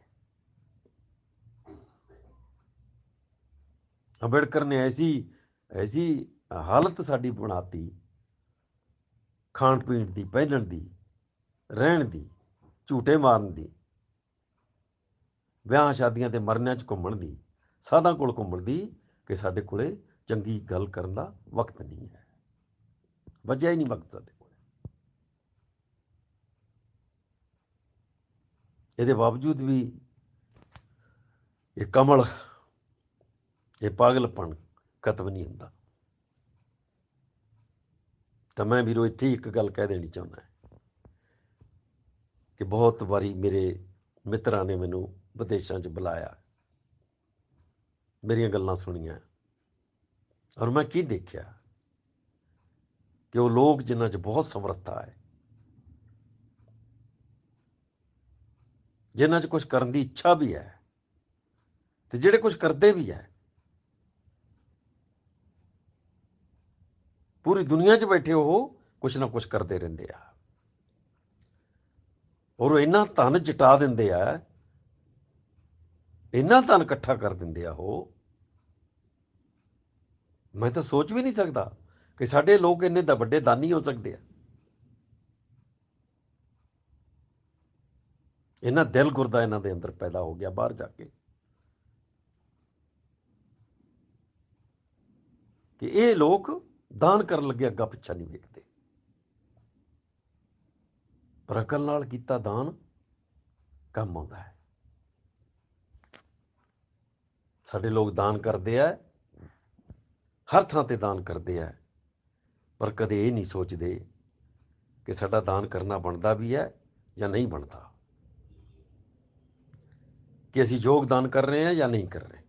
S1: ਅੰਬੇਡਕਰ ਨੇ ਐਸੀ ਹਾਲਤ ਸਾਡੀ ਬਣਾਤੀ, ਖਾਣ ਪੀਣ ਦੀ, ਪਹਿਨਣ ਦੀ, ਰਹਿਣ ਦੀ, ਝੂਟੇ ਮਾਰਨ ਦੀ, ਵਿਆਹਾਂ ਸ਼ਾਦੀਆਂ 'ਤੇ ਮਰਨਿਆਂ 'ਚ ਘੁੰਮਣ ਦੀ, ਸਾਧਾਂ ਕੋਲ ਘੁੰਮਣ ਦੀ, ਕਿ ਸਾਡੇ ਕੋਲੇ ਚੰਗੀ ਗੱਲ ਕਰਨ ਦਾ ਵਕਤ ਨਹੀਂ ਹੈ, ਬਚਿਆ ਹੀ ਨਹੀਂ ਵਕਤ ਸਾਡੇ ਕੋਲ। ਇਹਦੇ ਬਾਵਜੂਦ ਵੀ ਇਹ ਕਮਲ, ਇਹ ਪਾਗਲਪਣ ਖਤਮ ਨਹੀਂ ਹੁੰਦਾ। ਤਾਂ ਮੈਂ ਵੀਰੋ ਇੱਥੇ ਹੀ ਇੱਕ ਗੱਲ ਕਹਿ ਦੇਣੀ ਚਾਹੁੰਦਾ ਕਿ ਬਹੁਤ ਵਾਰੀ ਮੇਰੇ ਮਿੱਤਰਾਂ ਨੇ ਮੈਨੂੰ ਵਿਦੇਸ਼ਾਂ 'ਚ ਬੁਲਾਇਆ, ਮੇਰੀਆਂ ਗੱਲਾਂ ਸੁਣੀਆਂ, ਔਰ ਮੈਂ ਕੀ ਦੇਖਿਆ ਕਿ ਉਹ ਲੋਕ ਜਿਨ੍ਹਾਂ 'ਚ ਬਹੁਤ ਸਮਰੱਥਾ ਹੈ, ਜਿਨ੍ਹਾਂ 'ਚ ਕੁਝ ਕਰਨ ਦੀ ਇੱਛਾ ਵੀ ਹੈ, ਤੇ ਜਿਹੜੇ ਕੁਝ ਕਰਦੇ ਵੀ ਹੈ, ਪੂਰੀ ਦੁਨੀਆ 'ਚ ਬੈਠੇ ਉਹ ਕੁਛ ਨਾ ਕੁਛ ਕਰਦੇ ਰਹਿੰਦੇ ਆ, ਔਰ ਉਹ ਇੰਨਾ ਧਨ ਜਟਾ ਦਿੰਦੇ ਆ, ਇੰਨਾ ਧਨ ਇਕੱਠਾ ਕਰ ਦਿੰਦੇ ਆ ਉਹ, ਮੈਂ ਤਾਂ ਸੋਚ ਵੀ ਨਹੀਂ ਸਕਦਾ ਕਿ ਸਾਡੇ ਲੋਕ ਇੰਨੇ ਤਾਂ ਵੱਡੇ ਦਾਨੀ ਹੋ ਸਕਦੇ ਆ। ਇਹਨਾਂ ਦਿਲ ਗੁਰਦਾ ਇਹਨਾਂ ਦੇ ਅੰਦਰ ਪੈਦਾ ਹੋ ਗਿਆ ਬਾਹਰ ਜਾ ਕੇ, ਕਿ ਇਹ ਲੋਕ ਦਾਨ ਕਰਨ ਲੱਗੇ ਅੱਗਾ ਪਿੱਛਾ ਨਹੀਂ ਵੇਖਦੇ, ਪਰ ਅਕਲ ਨਾਲ ਕੀਤਾ ਦਾਨ ਕੰਮ ਆਉਂਦਾ ਹੈ। ਸਾਡੇ ਲੋਕ ਦਾਨ ਕਰਦੇ ਆ, ਹਰ ਥਾਂ ਤੇ ਦਾਨ ਕਰਦੇ ਆ, ਪਰ ਕਦੇ ਇਹ ਨਹੀਂ ਸੋਚਦੇ ਕਿ ਸਾਡਾ ਦਾਨ ਕਰਨਾ ਬਣਦਾ ਵੀ ਹੈ ਜਾਂ ਨਹੀਂ ਬਣਦਾ, ਕਿ ਅਸੀਂ ਯੋਗਦਾਨ ਕਰ ਰਹੇ ਹਾਂ ਜਾਂ ਨਹੀਂ ਕਰ ਰਹੇ,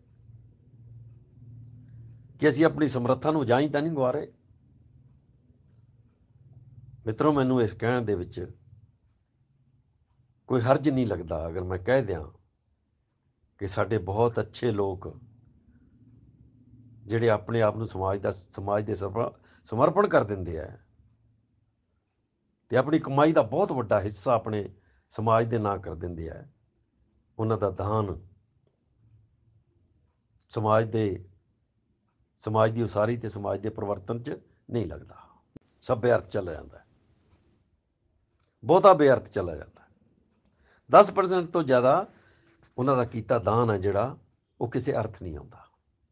S1: ਕਿ ਅਸੀਂ ਆਪਣੀ ਸਮਰੱਥਾ ਨੂੰ ਜਾਂ ਤਾਂ ਨਹੀਂ ਗਵਾ ਰਹੇ। ਮਿੱਤਰੋ, ਮੈਨੂੰ ਇਸ ਕਹਿਣ ਦੇ ਵਿੱਚ ਕੋਈ ਹਰਜ ਨਹੀਂ ਲੱਗਦਾ ਅਗਰ ਮੈਂ ਕਹਿ ਦਿਆਂ ਕਿ ਸਾਡੇ ਬਹੁਤ ਅੱਛੇ ਲੋਕ ਜਿਹੜੇ ਆਪਣੇ ਆਪ ਨੂੰ ਸਮਾਜ ਦੇ ਸਮਰਪਣ ਕਰ ਦਿੰਦੇ ਆ, ਤੇ ਆਪਣੀ ਕਮਾਈ ਦਾ ਬਹੁਤ ਵੱਡਾ ਹਿੱਸਾ ਆਪਣੇ ਸਮਾਜ ਦੇ ਨਾਂ ਕਰ ਦਿੰਦੇ ਆ, ਉਹਨਾਂ ਦਾ ਦਾਨ ਸਮਾਜ ਦੀ ਉਸਾਰੀ ਤੇ ਸਮਾਜ ਦੇ ਪਰਿਵਰਤਨ 'ਚ ਨਹੀਂ ਲੱਗਦਾ, ਸਭ ਬੇਅਰਥ ਚਲਾ ਜਾਂਦਾ, ਬਹੁਤਾ ਬੇਅਰਥ ਚਲਾ ਜਾਂਦਾ। 10% ਤੋਂ ਜ਼ਿਆਦਾ ਉਹਨਾਂ ਦਾ ਕੀਤਾ ਦਾਨ ਹੈ ਜਿਹੜਾ, ਉਹ ਕਿਸੇ ਅਰਥ ਨਹੀਂ ਆਉਂਦਾ,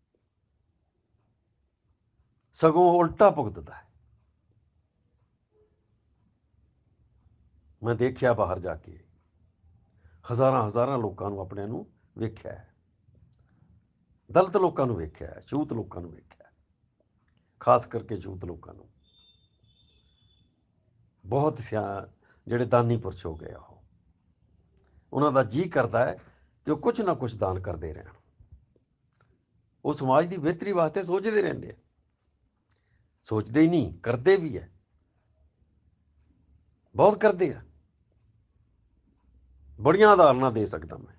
S1: ਸਗੋਂ ਉਲਟਾ ਭੁਗਤਦਾ ਹੈ। ਮੈਂ ਦੇਖਿਆ ਬਾਹਰ ਜਾ ਕੇ, ਹਜ਼ਾਰਾਂ ਲੋਕਾਂ ਨੂੰ ਆਪਣੇ ਨੂੰ ਵੇਖਿਆ ਹੈ, ਦਲਿਤ ਲੋਕਾਂ ਨੂੰ ਵੇਖਿਆ ਹੈ, ਛੂਤ ਲੋਕਾਂ ਨੂੰ ਵੇਖਿਆ, ਖਾਸ ਕਰਕੇ ਛੂਤ ਲੋਕਾਂ ਨੂੰ, ਬਹੁਤ ਜਿਹੜੇ ਦਾਨੀ ਪੁਰਸ਼ ਹੋ ਗਏ, ਉਹਨਾਂ ਦਾ ਜੀ ਕਰਦਾ ਹੈ ਕਿ ਉਹ ਕੁਛ ਨਾ ਕੁਛ ਦਾਨ ਕਰਦੇ ਰਹਿਣ, ਉਹ ਸਮਾਜ ਦੀ ਬਿਹਤਰੀ ਵਾਸਤੇ ਸੋਚਦੇ ਰਹਿੰਦੇ ਆ, ਸੋਚਦੇ ਹੀ ਨਹੀਂ, ਕਰਦੇ ਵੀ ਹੈ, ਬਹੁਤ ਕਰਦੇ ਆ। ਬੜੀਆਂ ਉਦਾਹਰਨਾਂ ਦੇ ਸਕਦਾ ਮੈਂ,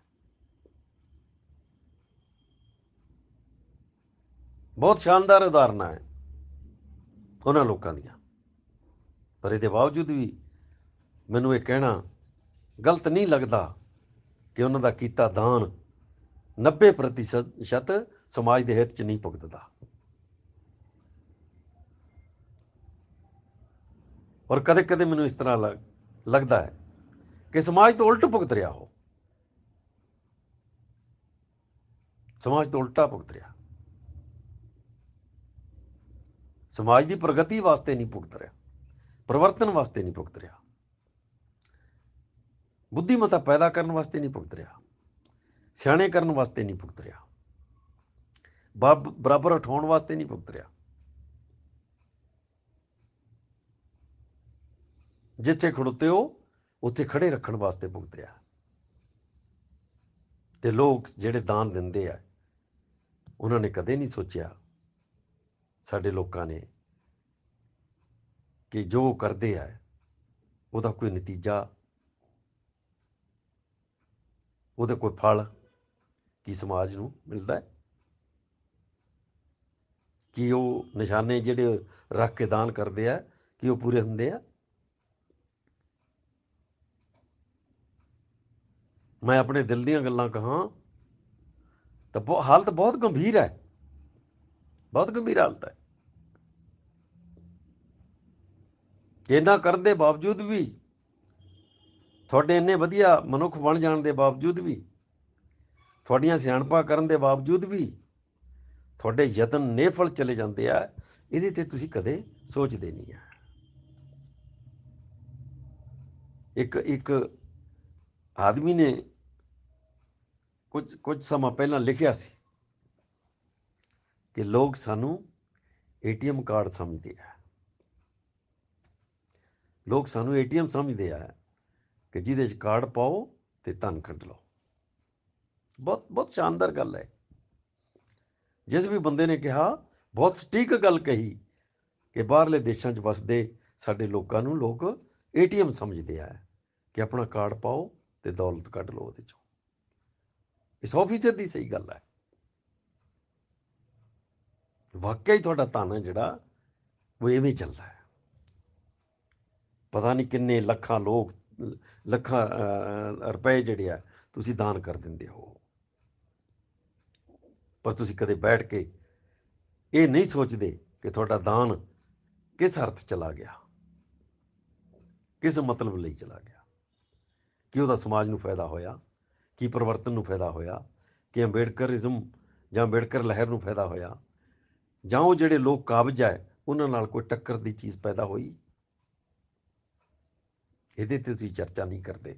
S1: ਬਹੁਤ ਸ਼ਾਨਦਾਰ ਉਦਾਹਰਨਾਂ ਹੈ ਉਹਨਾਂ ਲੋਕਾਂ ਦੀਆਂ, ਪਰ ਇਹਦੇ ਬਾਵਜੂਦ ਵੀ ਮੈਨੂੰ ਇਹ ਕਹਿਣਾ ਗਲਤ ਨਹੀਂ ਲੱਗਦਾ ਕਿ ਉਹਨਾਂ ਦਾ ਕੀਤਾ ਦਾਨ 90% ਸਮਾਜ ਦੇ ਹਿੱਤ 'ਚ ਨਹੀਂ ਭੁਗਤਦਾ, ਔਰ ਕਦੇ ਕਦੇ ਮੈਨੂੰ ਇਸ ਤਰ੍ਹਾਂ ਲੱਗਦਾ ਹੈ ਕਿ ਸਮਾਜ ਤੋਂ ਉਲਟ ਭੁਗਤ ਰਿਹਾ, ਉਹ ਸਮਾਜ ਤੋਂ ਉਲਟਾ ਭੁਗਤ ਰਿਹਾ, ਸਮਾਜ ਦੀ ਪ੍ਰਗਤੀ ਵਾਸਤੇ ਨਹੀਂ ਭੁਗਤ ਰਿਹਾ, ਪਰਿਵਰਤਨ ਵਾਸਤੇ ਨਹੀਂ ਭੁਗਤ ਰਿਹਾ, ਬੁੱਧੀਮਤਾ ਪੈਦਾ ਕਰਨ ਵਾਸਤੇ ਨਹੀਂ ਭੁਗਤ ਰਿਹਾ, ਸਿਆਣੇ ਕਰਨ ਵਾਸਤੇ ਨਹੀਂ ਭੁਗਤ ਰਿਹਾ, ਬਰਾਬਰ ਉਠਾਉਣ ਵਾਸਤੇ ਨਹੀਂ ਭੁਗਤ ਰਿਹਾ, ਜਿੱਥੇ ਖੜੋਤੇ ਹੋ ਉੱਥੇ ਖੜੇ ਰੱਖਣ ਵਾਸਤੇ ਭੁਗਤ ਰਿਹਾ। ਤੇ ਲੋਕ ਜਿਹੜੇ ਦਾਨ ਦਿੰਦੇ ਆ, ਉਹਨਾਂ ਨੇ ਕਦੇ ਨਹੀਂ ਸੋਚਿਆ, ਸਾਡੇ ਲੋਕਾਂ ਨੇ, ਕਿ ਜੋ ਕਰਦੇ ਆ ਉਹਦਾ ਕੋਈ ਨਤੀਜਾ, ਉਹਦਾ ਕੋਈ ਫਲ ਕੀ ਸਮਾਜ ਨੂੰ ਮਿਲਦਾ ਹੈ, ਕਿ ਉਹ ਨਿਸ਼ਾਨੇ ਜਿਹੜੇ ਰੱਖ ਕੇ ਦਾਨ ਕਰਦੇ ਆ ਕਿ ਉਹ ਪੂਰੇ ਹੁੰਦੇ ਆ। ਮੈਂ ਆਪਣੇ ਦਿਲ ਦੀਆਂ ਗੱਲਾਂ ਕਹਾਂ ਤਾਂ ਹਾਲਤ ਬਹੁਤ ਗੰਭੀਰ ਹੈ, ਬਹੁਤ ਗੰਭੀਰ ਹਾਲਤ ਹੈ। ਇੰਨਾ ਕਰਨ ਦੇ ਬਾਵਜੂਦ ਵੀ, ਤੁਹਾਡੇ ਇੰਨੇ ਵਧੀਆ ਮਨੁੱਖ ਬਣ ਜਾਣ ਦੇ ਬਾਵਜੂਦ ਵੀ, ਤੁਹਾਡੀਆਂ ਸਿਆਣਪਾਂ ਕਰਨ ਦੇ ਬਾਵਜੂਦ ਵੀ ਤੁਹਾਡੇ ਯਤਨ ਨਿਫਲ ਚਲੇ ਜਾਂਦੇ ਆ। ਇਹਦੇ ਤੇ ਤੁਸੀਂ ਕਦੇ ਸੋਚਦੇ ਨਹੀਂ ਆ। ਇੱਕ ਆਦਮੀ ਨੇ ਕੁਝ ਸਮਾਂ ਪਹਿਲਾਂ ਲਿਖਿਆ ਸੀ ਕਿ ਲੋਕ ਸਾਨੂੰ ATM ਕਾਰਡ ਸਮਝਦੇ ਆ। ਲੋਕ ਸਾਨੂੰ ATM ਸਮਝਦੇ ਆ ਕਿ ਜਿਹਦੇ 'ਚ ਕਾਰਡ ਪਾਓ ਤੇ ਧਨ ਕੱਢ ਲਓ। ਬਹੁਤ ਬਹੁਤ ਸ਼ਾਨਦਾਰ ਗੱਲ ਹੈ। ਜਿਸ ਵੀ ਬੰਦੇ ਨੇ ਕਿਹਾ, ਬਹੁਤ ਸਟੀਕ ਗੱਲ ਕਹੀ ਕਿ ਬਾਹਰਲੇ ਦੇਸ਼ਾਂ 'ਚ ਵਸਦੇ ਸਾਡੇ ਲੋਕਾਂ ਨੂੰ ਲੋਕ ATM ਸਮਝਦੇ ਆ ਕਿ ਆਪਣਾ ਕਾਰਡ ਪਾਓ ਤੇ ਦੌਲਤ ਕੱਢ ਲਓ ਉਹਦੇ 'ਚੋਂ। ਇਹ 100% ਦੀ ਸਹੀ ਗੱਲ ਹੈ। ਵਾਕਿਆ ਹੀ ਤੁਹਾਡਾ ਧਨ ਹੈ ਜਿਹੜਾ ਉਹ ਇਵੇਂ ਚੱਲਦਾ ਹੈ। ਪਤਾ ਨਹੀਂ ਕਿੰਨੇ ਲੱਖਾਂ ਰੁਪਏ ਜਿਹੜੇ ਆ ਤੁਸੀਂ ਦਾਨ ਕਰ ਦਿੰਦੇ ਹੋ, ਪਰ ਤੁਸੀਂ ਕਦੇ ਬੈਠ ਕੇ ਇਹ ਨਹੀਂ ਸੋਚਦੇ ਕਿ ਤੁਹਾਡਾ ਦਾਨ ਕਿਸ ਅਰਥ ਚਲਾ ਗਿਆ, ਕਿਸ ਮਤਲਬ ਲਈ ਚਲਾ ਗਿਆ, ਕਿ ਉਹਦਾ ਸਮਾਜ ਨੂੰ ਫਾਇਦਾ ਹੋਇਆ, ਕੀ ਪਰਿਵਰਤਨ ਨੂੰ ਫਾਇਦਾ ਹੋਇਆ, ਕਿ ਅੰਬੇਡਕਰਿਜ਼ਮ ਜਾਂ ਅੰਬੇਡਕਰ ਲਹਿਰ ਨੂੰ ਫਾਇਦਾ ਹੋਇਆ, ਜਾਂ ਉਹ ਜਿਹੜੇ ਲੋਕ ਕਾਬਜ਼ ਹੈ ਉਹਨਾਂ ਨਾਲ ਕੋਈ ਟੱਕਰ ਦੀ ਚੀਜ਼ ਪੈਦਾ ਹੋਈ। ਇਹਦੇ ਤੇ ਤੁਸੀਂ ਚਰਚਾ ਨਹੀਂ ਕਰਦੇ।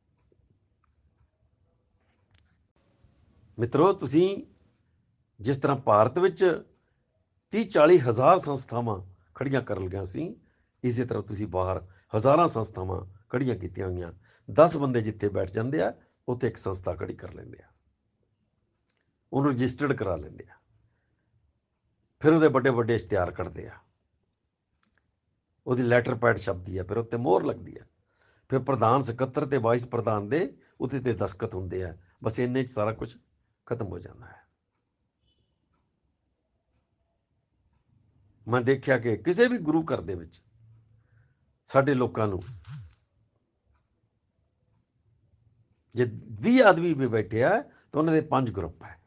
S1: ਮਿੱਤਰੋ, ਤੁਸੀਂ ਜਿਸ ਤਰ੍ਹਾਂ ਭਾਰਤ ਵਿੱਚ 30-40 ਹਜ਼ਾਰ ਸੰਸਥਾਵਾਂ ਖੜੀਆਂ ਕਰ ਲਈਆਂ ਸੀ, ਇਸੇ ਤਰ੍ਹਾਂ ਤੁਸੀਂ ਬਾਹਰ ਹਜ਼ਾਰਾਂ ਸੰਸਥਾਵਾਂ ਖੜੀਆਂ ਕੀਤੀਆਂ ਹੋਈਆਂ। 10 ਬੰਦੇ ਜਿੱਥੇ ਬੈਠ ਜਾਂਦੇ ਆ ਉੱਥੇ ਇੱਕ ਸੰਸਥਾ ਖੜੀ ਕਰ ਲੈਂਦੇ ਆ, ਉਹਨੂੰ ਰਜਿਸਟਰਡ ਕਰਾ ਲੈਂਦੇ ਆ। ਫਿਰ ਉਹਦੇ ਵੱਡੇ ਵੱਡੇ ਇਸ਼ਤਿਹਾਰ ਕੱਢਦੇ ਆ, ਉਹਦੀ ਲੈਟਰ ਪੈਡ ਛਪਦੀ ਆ, ਫਿਰ ਉੱਤੇ ਮੋਹਰ ਲੱਗਦੀ ਆ, ਫਿਰ ਪ੍ਰਧਾਨ, ਸਕੱਤਰ ਤੇ ਵਾਈਸ ਪ੍ਰਧਾਨ ਦੇ ਉੱਤੇ ਤੇ ਦਸਤਖਤ ਹੁੰਦੇ ਆ। ਬਸ ਇੰਨੇ 'ਚ ਸਾਰਾ ਕੁਝ ਖਤਮ ਹੋ ਜਾਂਦਾ ਹੈ। ਮੈਂ ਦੇਖਿਆ ਕਿ ਕਿਸੇ ਵੀ ਗੁਰੂ ਘਰ ਦੇ ਵਿੱਚ ਸਾਡੇ ਲੋਕਾਂ ਨੂੰ ਜੇ 20 ਆਦਮੀ ਵੀ ਬੈਠੇ ਆ ਤਾਂ ਉਹਨਾਂ ਦੇ 5 ਗਰੁੱਪ ਹੈ।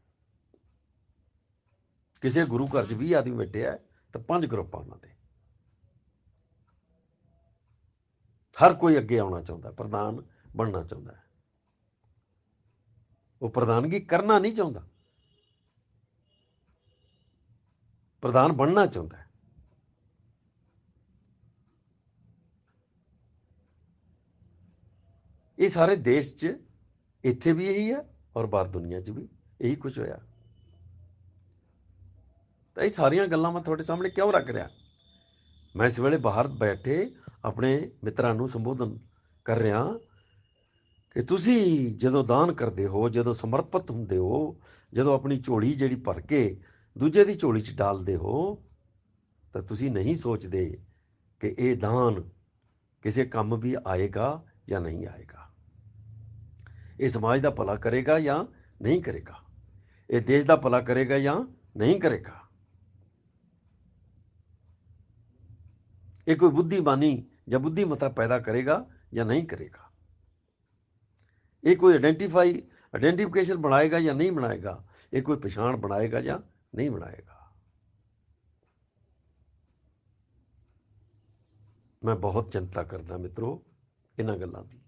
S1: ਕਿਸੇ ਗੁਰੂ ਘਰ 'ਚ 20 ਆਦਮੀ ਬੈਠੇ ਆ ਤਾਂ 5 ਗਰੁੱਪ ਆ ਉਹਨਾਂ ਦੇ। ਹਰ ਕੋਈ ਅੱਗੇ ਆਉਣਾ ਚਾਹੁੰਦਾ, ਪ੍ਰਧਾਨ ਬਣਨਾ ਚਾਹੁੰਦਾ ਹੈ। ਉਹ ਪ੍ਰਧਾਨਗੀ ਕਰਨਾ ਨਹੀਂ ਚਾਹੁੰਦਾ, ਪ੍ਰਧਾਨ ਬਣਨਾ ਚਾਹੁੰਦਾ ਹੈ। ਇਹ ਸਾਰੇ ਦੇਸ਼ 'ਚ ਇੱਥੇ ਵੀ ਇਹੀ ਹੈ ਔਰ ਬਾਹਰ ਦੁਨੀਆ 'ਚ ਵੀ ਇਹੀ ਕੁਝ ਹੋਇਆ। ਤਾਂ ਇਹ ਸਾਰੀਆਂ ਗੱਲਾਂ ਮੈਂ ਤੁਹਾਡੇ ਸਾਹਮਣੇ ਕਿਉਂ ਰੱਖ ਰਿਹਾ? ਮੈਂ ਇਸ ਵੇਲੇ ਬਾਹਰ ਬੈਠੇ ਆਪਣੇ ਮਿੱਤਰਾਂ ਨੂੰ ਸੰਬੋਧਨ ਕਰ ਰਿਹਾ ਕਿ ਤੁਸੀਂ ਜਦੋਂ ਦਾਨ ਕਰਦੇ ਹੋ, ਜਦੋਂ ਸਮਰਪਿਤ ਹੁੰਦੇ ਹੋ, ਜਦੋਂ ਆਪਣੀ ਝੋਲੀ ਜਿਹੜੀ ਭਰ ਕੇ ਦੂਜੇ ਦੀ ਝੋਲੀ 'ਚ ਡਾਲਦੇ ਹੋ, ਤਾਂ ਤੁਸੀਂ ਨਹੀਂ ਸੋਚਦੇ ਕਿ ਇਹ ਦਾਨ ਕਿਸੇ ਕੰਮ ਵੀ ਆਏਗਾ ਜਾਂ ਨਹੀਂ ਆਏਗਾ, ਇਹ ਸਮਾਜ ਦਾ ਭਲਾ ਕਰੇਗਾ ਜਾਂ ਨਹੀਂ ਕਰੇਗਾ, ਇਹ ਦੇਸ਼ ਦਾ ਭਲਾ ਕਰੇਗਾ ਜਾਂ ਨਹੀਂ ਕਰੇਗਾ, ਇਹ ਕੋਈ ਬੁੱਧੀਮਾਨੀ ਜਾਂ ਬੁੱਧੀਮਤਾ ਪੈਦਾ ਕਰੇਗਾ ਜਾਂ ਨਹੀਂ ਕਰੇਗਾ, ਇਹ ਕੋਈ ਆਇਡੈਂਟੀਫਿਕੇਸ਼ਨ ਬਣਾਏਗਾ ਜਾਂ ਨਹੀਂ ਬਣਾਏਗਾ, ਇਹ ਕੋਈ ਪਛਾਣ ਬਣਾਏਗਾ ਜਾਂ ਨਹੀਂ ਬਣਾਏਗਾ। ਮੈਂ ਬਹੁਤ ਚਿੰਤਾ ਕਰਦਾ ਮਿੱਤਰੋ ਇਹਨਾਂ ਗੱਲਾਂ ਦੀ।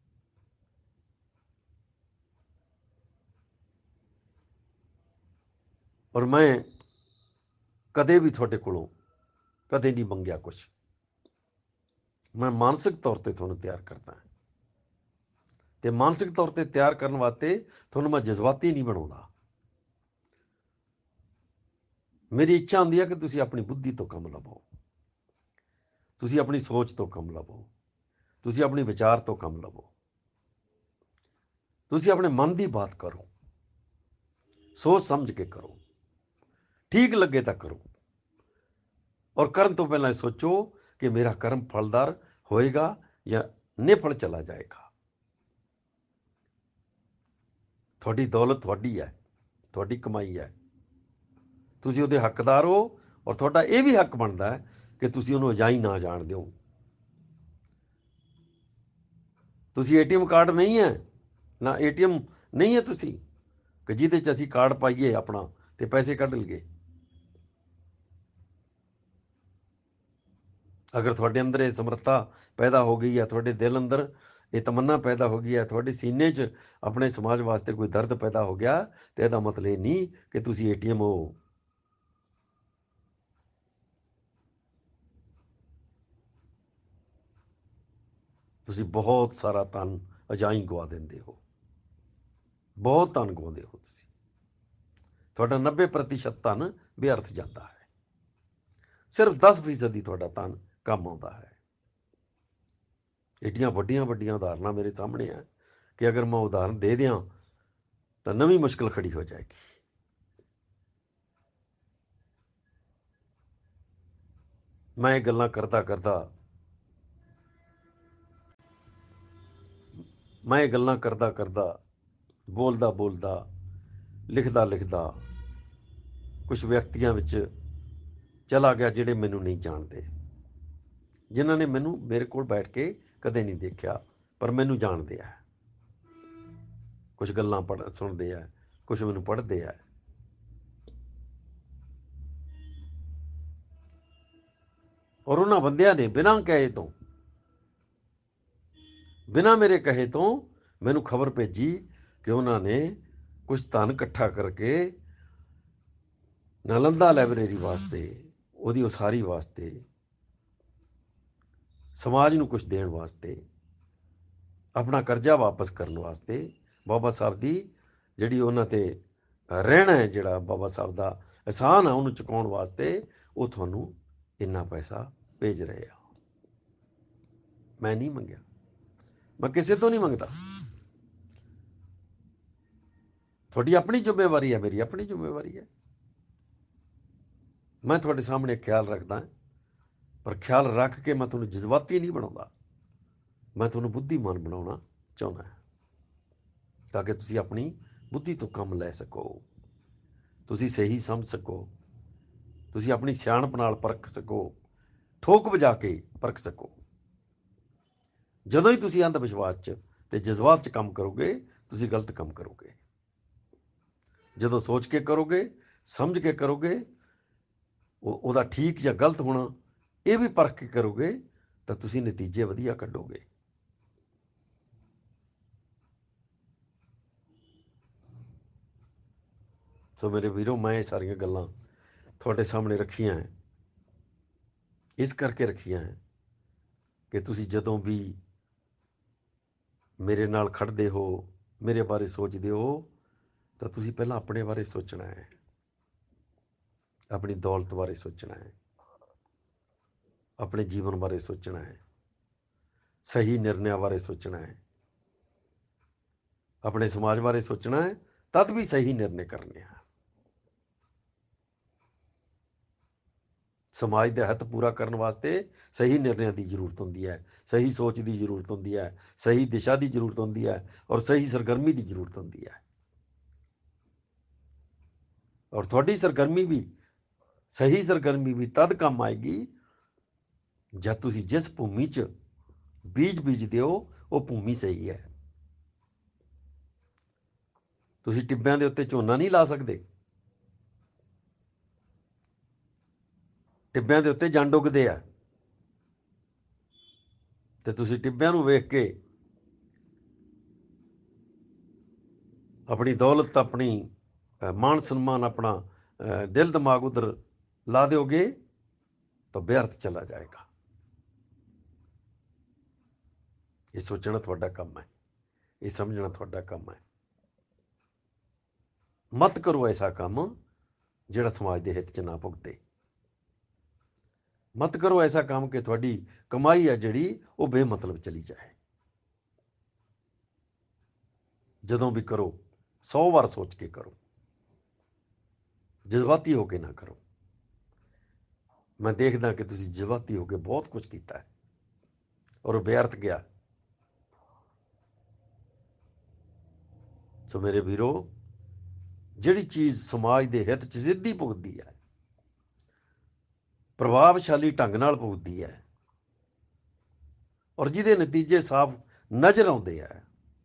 S1: ਔਰ ਮੈਂ ਕਦੇ ਵੀ ਤੁਹਾਡੇ ਕੋਲੋਂ ਕਦੇ ਨਹੀਂ ਮੰਗਿਆ ਕੁਛ। ਮੈਂ ਮਾਨਸਿਕ ਤੌਰ ਤੇ ਤੁਹਾਨੂੰ ਤਿਆਰ ਕਰਦਾ ਹਾਂ, ਤੇ ਮਾਨਸਿਕ ਤੌਰ ਤੇ ਤਿਆਰ ਕਰਨ ਵਾਸਤੇ ਤੁਹਾਨੂੰ ਮੈਂ ਜਜ਼ਬਾਤੀ ਨਹੀਂ ਬਣਾਉਂਦਾ। ਮੇਰੀ ਇੱਛਾ ਹੁੰਦੀ ਹੈ ਕਿ ਤੁਸੀਂ ਆਪਣੀ ਬੁੱਧੀ ਤੋਂ ਕੰਮ ਲਵੋ, ਤੁਸੀਂ ਆਪਣੀ ਸੋਚ ਤੋਂ ਕੰਮ ਲਵੋ, ਤੁਸੀਂ ਆਪਣੀ ਵਿਚਾਰ ਤੋਂ ਕੰਮ ਲਵੋ, ਤੁਸੀਂ ਆਪਣੇ ਮਨ ਦੀ ਬਾਤ ਕਰੋ, ਸੋਚ ਸਮਝ ਕੇ ਕਰੋ, ਠੀਕ ਲੱਗੇ ਤਾਂ ਕਰੋ। ਔਰ ਕਰਨ ਤੋਂ ਪਹਿਲਾਂ ਸੋਚੋ ਕਿ ਮੇਰਾ ਕਰਮ ਫਲਦਾਰ ਹੋਏਗਾ ਜਾਂ ਨਿਫਲ ਚਲਾ ਜਾਏਗਾ। ਤੁਹਾਡੀ ਦੌਲਤ ਤੁਹਾਡੀ ਹੈ, ਤੁਹਾਡੀ ਕਮਾਈ ਹੈ, ਤੁਸੀਂ ਉਹਦੇ ਹੱਕਦਾਰ ਹੋ। ਔਰ ਤੁਹਾਡਾ ਇਹ ਵੀ ਹੱਕ ਬਣਦਾ ਹੈ ਕਿ ਤੁਸੀਂ ਉਹਨੂੰ ਅਜਾਈ ਨਾ ਜਾਣ ਦਿਓ। ਤੁਸੀਂ ATM ਕਾਰਡ ਨਹੀਂ ਹੈ ਨਾ, ATM ਨਹੀਂ ਹੈ ਤੁਸੀਂ ਕਿ ਜਿਹਦੇ 'ਚ ਅਸੀਂ ਕਾਰਡ ਪਾਈਏ ਆਪਣਾ ਤੇ ਪੈਸੇ ਕੱਢ ਲਈਏ। ਅਗਰ ਤੁਹਾਡੇ ਅੰਦਰ ਇਹ ਸਮਰੱਥਾ ਪੈਦਾ ਹੋ ਗਈ ਹੈ, ਤੁਹਾਡੇ ਦਿਲ ਅੰਦਰ ਇਹ ਤਮੰਨਾ ਪੈਦਾ ਹੋ ਗਈ ਹੈ ਤੁਹਾਡੇ ਸੀਨੇ 'ਚ, ਆਪਣੇ ਸਮਾਜ ਵਾਸਤੇ ਕੋਈ ਦਰਦ ਪੈਦਾ ਹੋ ਗਿਆ, ਤੇ ਇਹਦਾ ਮਤਲਬ ਇਹ ਨਹੀਂ ਕਿ ਤੁਸੀਂ ਏਟੀਐਮ ਹੋ। ਤੁਸੀਂ ਬਹੁਤ ਸਾਰਾ ਧਨ ਅਜਾਈਂ ਗਵਾ ਦਿੰਦੇ ਹੋ, ਬਹੁਤ ਧਨ ਗਵਾਉਂਦੇ ਹੋ ਤੁਸੀਂ। ਤੁਹਾਡਾ 90% ਧਨ ਵਿਅਰਥ ਜਾਂਦਾ ਹੈ, ਸਿਰਫ 10% ਹੀ ਤੁਹਾਡਾ ਧਨ ਕੰਮ ਆਉਂਦਾ ਹੈ। ਏਡੀਆਂ ਵੱਡੀਆਂ ਵੱਡੀਆਂ ਉਦਾਹਰਨਾਂ ਮੇਰੇ ਸਾਹਮਣੇ ਆ ਕਿ ਅਗਰ ਮੈਂ ਉਦਾਹਰਨ ਦੇ ਦਿਆਂ ਤਾਂ ਨਵੀਂ ਮੁਸ਼ਕਿਲ ਖੜੀ ਹੋ ਜਾਏਗੀ। ਮੈਂ ਇਹ ਗੱਲਾਂ ਕਰਦਾ ਕਰਦਾ, ਬੋਲਦਾ ਲਿਖਦਾ ਕੁਝ ਵਿਅਕਤੀਆਂ ਵਿੱਚ ਚਲਾ ਗਿਆ ਜਿਹੜੇ ਮੈਨੂੰ ਨਹੀਂ ਜਾਣਦੇ, ਜਿਨ੍ਹਾਂ ਨੇ ਮੈਨੂੰ ਮੇਰੇ ਕੋਲ ਬੈਠ ਕੇ ਕਦੇ ਨਹੀਂ ਦੇਖਿਆ, ਪਰ ਮੈਨੂੰ ਜਾਣਦੇ ਆ। ਕੁਝ ਗੱਲਾਂ ਸੁਣਦੇ ਆ, ਕੁਝ ਮੈਨੂੰ ਪੜ੍ਹਦੇ ਆ। ਔਰ ਉਹਨਾਂ ਬੰਦਿਆਂ ਨੇ ਬਿਨਾਂ ਮੇਰੇ ਕਹੇ ਤੋਂ ਮੈਨੂੰ ਖਬਰ ਭੇਜੀ ਕਿ ਉਹਨਾਂ ਨੇ ਕੁਝ ਧਨ ਇਕੱਠਾ ਕਰਕੇ ਨਾਲੰਦਾ ਲਾਇਬ੍ਰੇਰੀ ਵਾਸਤੇ, ਉਹਦੀ ਉਸਾਰੀ ਵਾਸਤੇ, ਸਮਾਜ ਨੂੰ ਕੁਝ ਦੇਣ ਵਾਸਤੇ, ਆਪਣਾ ਕਰਜ਼ਾ ਵਾਪਸ ਕਰਨ ਵਾਸਤੇ, ਬਾਬਾ ਸਾਹਿਬ ਦੀ ਜਿਹੜੀ ਉਹਨਾਂ ਤੇ ਰਹਿਣਾ ਹੈ, ਜਿਹੜਾ ਬਾਬਾ ਸਾਹਿਬ ਦਾ ਅਹਿਸਾਨ ਹੈ, ਉਹਨੂੰ ਚੁਕਾਉਣ ਵਾਸਤੇ ਉਹ ਤੁਹਾਨੂੰ ਇੰਨਾ ਪੈਸਾ ਭੇਜ ਰਹੇ ਆ। ਮੈਂ ਨਹੀਂ ਮੰਗਿਆ, ਮੈਂ ਕਿਸੇ ਤੋਂ ਨਹੀਂ ਮੰਗਦਾ। ਤੁਹਾਡੀ ਆਪਣੀ ਜ਼ਿੰਮੇਵਾਰੀ ਹੈ, ਮੇਰੀ ਆਪਣੀ ਜ਼ਿੰਮੇਵਾਰੀ ਹੈ। ਮੈਂ ਤੁਹਾਡੇ ਸਾਹਮਣੇ ਖਿਆਲ ਰੱਖਦਾ, ਪਰ ਖਿਆਲ ਰੱਖ ਕੇ ਮੈਂ ਤੁਹਾਨੂੰ ਜਜ਼ਬਾਤੀ ਨਹੀਂ ਬਣਾਉਂਦਾ। ਮੈਂ ਤੁਹਾਨੂੰ ਬੁੱਧੀਮਾਨ ਬਣਾਉਣਾ ਚਾਹੁੰਦਾ ਹਾਂ, ਤਾਂ ਕਿ ਤੁਸੀਂ ਆਪਣੀ ਬੁੱਧੀ ਤੋਂ ਕੰਮ ਲੈ ਸਕੋ, ਤੁਸੀਂ ਸਹੀ ਸਮਝ ਸਕੋ, ਤੁਸੀਂ ਆਪਣੀ ਸਿਆਣਪ ਨਾਲ ਪਰਖ ਸਕੋ, ਠੋਕ ਵਜਾ ਕੇ ਪਰਖ ਸਕੋ। ਜਦੋਂ ਹੀ ਤੁਸੀਂ ਅੰਧ ਵਿਸ਼ਵਾਸ 'ਚ ਤੇ ਜਜ਼ਬਾਤ 'ਚ ਕੰਮ ਕਰੋਗੇ, ਤੁਸੀਂ ਗਲਤ ਕੰਮ ਕਰੋਗੇ। ਜਦੋਂ ਸੋਚ ਕੇ ਕਰੋਗੇ, ਸਮਝ ਕੇ ਕਰੋਗੇ, ਉਹਦਾ ਠੀਕ ਜਾਂ ਗਲਤ ਹੋਣਾ ਇਹ ਵੀ ਪਰਖ ਕੇ ਕਰੋਗੇ, ਤਾਂ ਤੁਸੀਂ ਨਤੀਜੇ ਵਧੀਆ ਕੱਢੋਗੇ। ਸੋ ਮੇਰੇ ਵੀਰੋ, ਮੈਂ ਇਹ ਸਾਰੀਆਂ ਗੱਲਾਂ ਤੁਹਾਡੇ ਸਾਹਮਣੇ ਰੱਖੀਆਂ ਹੈ, ਇਸ ਕਰਕੇ ਰੱਖੀਆਂ ਹੈ ਕਿ ਤੁਸੀਂ ਜਦੋਂ ਵੀ ਮੇਰੇ ਨਾਲ ਖੜਦੇ ਹੋ, ਮੇਰੇ ਬਾਰੇ ਸੋਚਦੇ ਹੋ, ਤਾਂ ਤੁਸੀਂ ਪਹਿਲਾਂ ਆਪਣੇ ਬਾਰੇ ਸੋਚਣਾ ਹੈ, ਆਪਣੀ ਦੌਲਤ ਬਾਰੇ ਸੋਚਣਾ ਹੈ, ਆਪਣੇ ਜੀਵਨ ਬਾਰੇ ਸੋਚਣਾ ਹੈ, ਸਹੀ ਨਿਰਣਿਆਂ ਬਾਰੇ ਸੋਚਣਾ ਹੈ, ਆਪਣੇ ਸਮਾਜ ਬਾਰੇ ਸੋਚਣਾ ਹੈ, ਤਦ ਵੀ ਸਹੀ ਨਿਰਣੇ ਕਰਨੇ ਆ। ਸਮਾਜ ਦੇ ਹਿੱਤ ਪੂਰਾ ਕਰਨ ਵਾਸਤੇ ਸਹੀ ਨਿਰਣਿਆਂ ਦੀ ਜ਼ਰੂਰਤ ਹੁੰਦੀ ਹੈ, ਸਹੀ ਸੋਚ ਦੀ ਜ਼ਰੂਰਤ ਹੁੰਦੀ ਹੈ, ਸਹੀ ਦਿਸ਼ਾ ਦੀ ਜ਼ਰੂਰਤ ਹੁੰਦੀ ਹੈ, ਔਰ ਸਹੀ ਸਰਗਰਮੀ ਦੀ ਜ਼ਰੂਰਤ ਹੁੰਦੀ ਹੈ। ਔਰ ਤੁਹਾਡੀ ਸਹੀ ਸਰਗਰਮੀ ਵੀ ਤਦ ਕੰਮ ਆਏਗੀ ਜਦ ਤੁਸੀਂ ਜਿਸ ਭੂਮੀ 'ਚ ਬੀਜ ਬੀਜਦੇ ਹੋ ਉਹ ਭੂਮੀ ਸਹੀ ਹੈ। ਤੁਸੀਂ ਟਿੱਬਿਆਂ ਦੇ ਉੱਤੇ ਝੋਨਾ ਨਹੀਂ ਲਾ ਸਕਦੇ, ਟਿੱਬਿਆਂ ਦੇ ਉੱਤੇ ਜੰਡ ਉੱਗਦੇ ਆ, ਤੇ ਤੁਸੀਂ ਟਿੱਬਿਆਂ ਨੂੰ ਵੇਖ ਕੇ ਆਪਣੀ ਦੌਲਤ, ਆਪਣੀ ਮਾਣ ਸਨਮਾਨ, ਆਪਣਾ ਦਿਲ ਦਿਮਾਗ ਉਧਰ ਲਾ ਦਿਓਗੇ ਤਾਂ ਵਿਅਰਥ ਚਲਾ ਜਾਏਗਾ। ਇਹ ਸੋਚਣਾ ਤੁਹਾਡਾ ਕੰਮ ਹੈ, ਇਹ ਸਮਝਣਾ ਤੁਹਾਡਾ ਕੰਮ ਹੈ। ਮਤ ਕਰੋ ਐਸਾ ਕੰਮ ਜਿਹੜਾ ਸਮਾਜ ਦੇ ਹਿੱਤ 'ਚ ਨਾ ਭੁਗਤੇ। ਮਤ ਕਰੋ ਐਸਾ ਕੰਮ ਕਿ ਤੁਹਾਡੀ ਕਮਾਈ ਹੈ ਜਿਹੜੀ ਉਹ ਬੇਮਤਲਬ ਚਲੀ ਜਾਏ। ਜਦੋਂ ਵੀ ਕਰੋ 100 ਵਾਰ ਸੋਚ ਕੇ ਕਰੋ, ਜਜ਼ਬਾਤੀ ਹੋ ਕੇ ਨਾ ਕਰੋ। ਮੈਂ ਦੇਖਦਾ ਕਿ ਤੁਸੀਂ ਜਜ਼ਬਾਤੀ ਹੋ ਕੇ ਬਹੁਤ ਕੁਝ ਕੀਤਾ ਹੈ ਔਰ ਉਹ ਬੇਅਰਥ ਗਿਆ। ਸੋ ਮੇਰੇ ਵੀਰੋ, ਜਿਹੜੀ ਚੀਜ਼ ਸਮਾਜ ਦੇ ਹਿੱਤ 'ਚ ਸਿੱਧੀ ਭੁਗਤਦੀ ਹੈ, ਪ੍ਰਭਾਵਸ਼ਾਲੀ ਢੰਗ ਨਾਲ ਭੁਗਤਦੀ ਹੈ, ਔਰ ਜਿਹਦੇ ਨਤੀਜੇ ਸਾਫ਼ ਨਜ਼ਰ ਆਉਂਦੇ ਆ,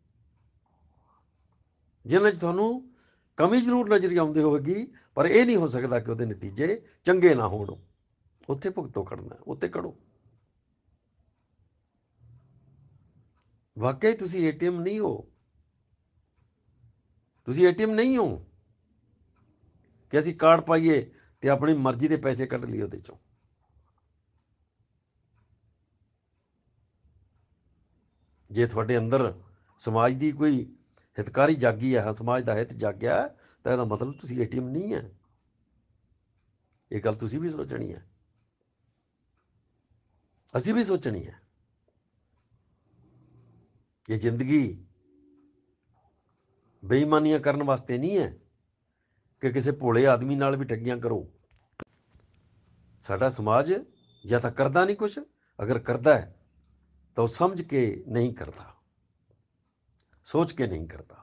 S1: ਜਿਨ੍ਹਾਂ 'ਚ ਤੁਹਾਨੂੰ ਕਮੀ ਜ਼ਰੂਰ ਨਜ਼ਰ ਆਉਂਦੀ ਹੋਵੇਗੀ, ਪਰ ਇਹ ਨਹੀਂ ਹੋ ਸਕਦਾ ਕਿ ਉਹਦੇ ਨਤੀਜੇ ਚੰਗੇ ਨਾ ਹੋਣ, ਉੱਥੇ ਭੁਗਤੋ ਖੜਨਾ, ਉੱਤੇ ਖੜੋ। ਵਾਕਈ ਤੁਸੀਂ ਏਟੀਐਮ ਨਹੀਂ ਹੋ। ਤੁਸੀਂ ਏਟੀਐਮ ਨਹੀਂ ਹੋ ਕਿ ਅਸੀਂ ਕਾਰਡ ਪਾਈਏ ਤੇ ਆਪਣੀ ਮਰਜ਼ੀ ਦੇ ਪੈਸੇ ਕੱਢ ਲਈਏ ਉਹਦੇ ਚੋਂ। ਜੇ ਤੁਹਾਡੇ ਅੰਦਰ ਸਮਾਜ ਦੀ ਕੋਈ ਹਿਤਕਾਰੀ ਜਾਗੀ ਹੈ, ਸਮਾਜ ਦਾ ਹਿੱਤ ਜਾਗਿਆ, ਤਾਂ ਇਹਦਾ ਮਤਲਬ ਤੁਸੀਂ ਏਟੀਐਮ ਨਹੀਂ ਹੈ। ਇਹ ਗੱਲ ਤੁਸੀਂ ਵੀ ਸੋਚਣੀ ਹੈ, ਅਸੀਂ ਵੀ ਸੋਚਣੀ ਹੈ। ਇਹ ਜ਼ਿੰਦਗੀ ਬੇਈਮਾਨੀਆਂ ਕਰਨ ਵਾਸਤੇ ਨਹੀਂ ਹੈ ਕਿ ਕਿਸੇ ਭੋਲੇ ਆਦਮੀ ਨਾਲ ਵੀ ਠੱਗੀਆਂ ਕਰੋ। ਸਾਡਾ ਸਮਾਜ ਜਾਂ ਤਾਂ ਕਰਦਾ ਨਹੀਂ ਕੁਛ, ਅਗਰ ਕਰਦਾ ਹੈ ਤਾਂ ਉਹ ਸਮਝ ਕੇ ਨਹੀਂ ਕਰਦਾ, ਸੋਚ ਕੇ ਨਹੀਂ ਕਰਦਾ।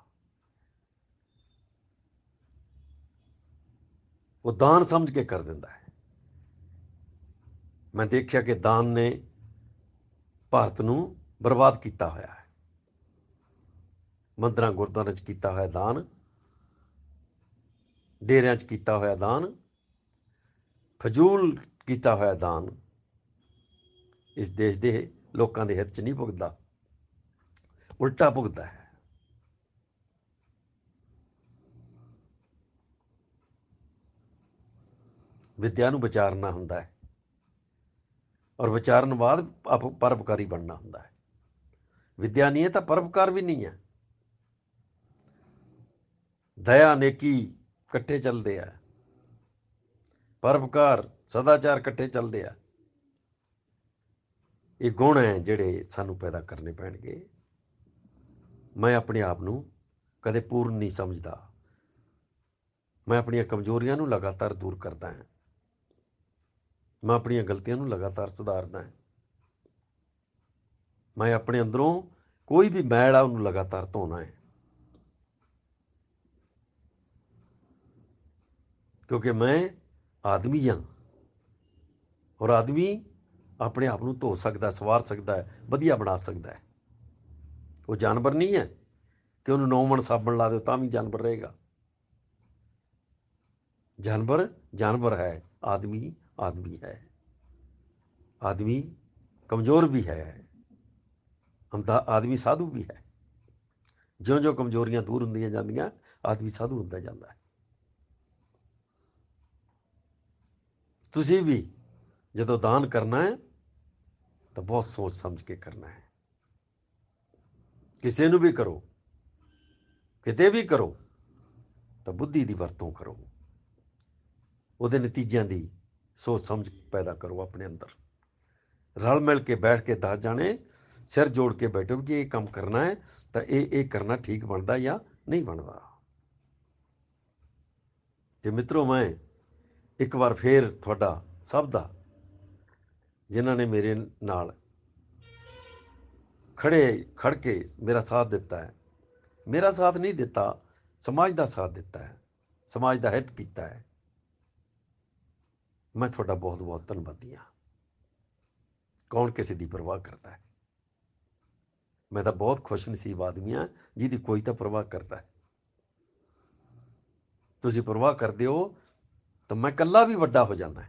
S1: ਉਹ ਦਾਨ ਸਮਝ ਕੇ ਕਰ ਦਿੰਦਾ ਹੈ। ਮੈਂ ਦੇਖਿਆ ਕਿ ਦਾਨ ਨੇ ਭਾਰਤ ਨੂੰ ਬਰਬਾਦ ਕੀਤਾ ਹੋਇਆ ਹੈ। ਮੰਦਰਾਂ ਗੁਰਦੁਆਰਿਆਂ 'ਚ ਕੀਤਾ ਹੋਇਆ ਦਾਨ, ਡੇਰਿਆਂ 'ਚ ਕੀਤਾ ਹੋਇਆ ਦਾਨ, ਫਜ਼ੂਲ ਕੀਤਾ ਹੋਇਆ ਦਾਨ ਇਸ ਦੇਸ਼ ਦੇ ਲੋਕਾਂ ਦੇ ਹਿੱਤ 'ਚ ਨਹੀਂ ਭੁਗਤਦਾ, ਉਲਟਾ ਭੁਗਤਦਾ ਹੈ। ਵਿਦਿਆ ਨੂੰ ਵਿਚਾਰਨਾ ਹੁੰਦਾ ਹੈ, ਔਰ ਵਿਚਾਰਨ ਬਾਅਦ ਪਰਉਪਕਾਰੀ ਬਣਨਾ ਹੁੰਦਾ ਹੈ। ਵਿਦਿਆ ਨਹੀਂ ਹੈ ਤਾਂ ਪਰਉਪਕਾਰ ਵੀ ਨਹੀਂ ਹੈ। ਦਇਆ ਨੇਕੀ ਇਕੱਠੇ ਚੱਲਦੇ ਆ, ਪਰਉਪਕਾਰ ਸਦਾਚਾਰ ਇਕੱਠੇ ਚੱਲਦੇ ਆ। ਇਹ ਗੁਣ ਹੈ ਜਿਹੜੇ ਸਾਨੂੰ ਪੈਦਾ ਕਰਨੇ ਪੈਣਗੇ। ਮੈਂ ਆਪਣੇ ਆਪ ਨੂੰ ਕਦੇ ਪੂਰਨ ਨਹੀਂ ਸਮਝਦਾ। ਮੈਂ ਆਪਣੀਆਂ ਕਮਜ਼ੋਰੀਆਂ ਨੂੰ ਲਗਾਤਾਰ ਦੂਰ ਕਰਦਾ ਹਾਂ। ਮੈਂ ਆਪਣੀਆਂ ਗਲਤੀਆਂ ਨੂੰ ਲਗਾਤਾਰ ਸੁਧਾਰਦਾ ਹਾਂ। ਮੈਂ ਆਪਣੇ ਅੰਦਰੋਂ ਕੋਈ ਵੀ ਮੈਲ ਆ ਉਹਨੂੰ ਲਗਾਤਾਰ ਧੋਣਾ ਹੈ, ਕਿਉਂਕਿ ਮੈਂ ਆਦਮੀ ਹਾਂ, ਔਰ ਆਦਮੀ ਆਪਣੇ ਆਪ ਨੂੰ ਧੋ ਸਕਦਾ, ਸਵਾਰ ਸਕਦਾ ਹੈ, ਵਧੀਆ ਬਣਾ ਸਕਦਾ ਹੈ। ਉਹ ਜਾਨਵਰ ਨਹੀਂ ਹੈ ਕਿ ਉਹਨੂੰ 9 ਮਣ ਸਾਬਣ ਲਾ ਦਿਓ ਤਾਂ ਵੀ ਜਾਨਵਰ ਰਹੇਗਾ। ਜਾਨਵਰ ਜਾਨਵਰ ਹੈ, ਆਦਮੀ ਆਦਮੀ ਹੈ। ਆਦਮੀ ਕਮਜ਼ੋਰ ਵੀ ਹੈ, ਆਦਮੀ ਸਾਧੂ ਵੀ ਹੈ। ਜਿਉਂ-ਜਿਉਂ ਕਮਜ਼ੋਰੀਆਂ ਦੂਰ ਹੁੰਦੀਆਂ ਜਾਂਦੀਆਂ, ਆਦਮੀ ਸਾਧੂ ਹੁੰਦਾ ਜਾਂਦਾ ਹੈ। ਤੁਸੀਂ ਵੀ ਜਦੋਂ ਦਾਨ ਕਰਨਾ ਹੈ ਤਾਂ ਬਹੁਤ ਸੋਚ ਸਮਝ ਕੇ ਕਰਨਾ ਹੈ। ਕਿਸੇ ਨੂੰ ਵੀ ਕਰੋ, ਕਿਤੇ ਵੀ ਕਰੋ, ਤਾਂ ਬੁੱਧੀ ਦੀ ਵਰਤੋਂ ਕਰੋ। ਉਹਦੇ ਨਤੀਜਿਆਂ ਦੀ ਸੋਚ ਸਮਝ ਪੈਦਾ ਕਰੋ ਆਪਣੇ ਅੰਦਰ। ਰਲ ਮਿਲ ਕੇ ਬੈਠ ਕੇ 10 ਜਾਣੇ ਸਿਰ ਜੋੜ ਕੇ ਬੈਠੋ ਕਿ ਇਹ ਕੰਮ ਕਰਨਾ ਹੈ ਤਾਂ ਇਹ ਕਰਨਾ ਠੀਕ ਬਣਦਾ ਜਾਂ ਨਹੀਂ ਬਣਦਾ। ਤੇ ਮਿੱਤਰੋ, ਮੈਂ ਇੱਕ ਵਾਰ ਫੇਰ ਤੁਹਾਡਾ ਸਭ ਦਾ, ਜਿਨ੍ਹਾਂ ਨੇ ਮੇਰੇ ਨਾਲ ਖੜ ਕੇ ਮੇਰਾ ਸਾਥ ਦਿੱਤਾ ਹੈ, ਮੇਰਾ ਸਾਥ ਨਹੀਂ ਦਿੱਤਾ, ਸਮਾਜ ਦਾ ਸਾਥ ਦਿੱਤਾ ਹੈ, ਸਮਾਜ ਦਾ ਹਿੱਤ ਕੀਤਾ ਹੈ, ਮੈਂ ਤੁਹਾਡਾ ਬਹੁਤ ਬਹੁਤ ਧੰਨਵਾਦੀ ਹਾਂ। ਕੌਣ ਕਿਸੇ ਦੀ ਪਰਵਾਹ ਕਰਦਾ ਹੈ? ਮੈਂ ਤਾਂ ਬਹੁਤ ਖੁਸ਼ ਨਸੀਬ ਆਦਮੀ ਹਾਂ ਜਿਹਦੀ ਕੋਈ ਤਾਂ ਪਰਵਾਹ ਕਰਦਾ ਹੈ। ਤੁਸੀਂ ਪਰਵਾਹ ਕਰਦੇ ਹੋ ਤਾਂ ਮੈਂ ਇਕੱਲਾ ਵੀ ਵੱਡਾ ਹੋ ਜਾਂਦਾ।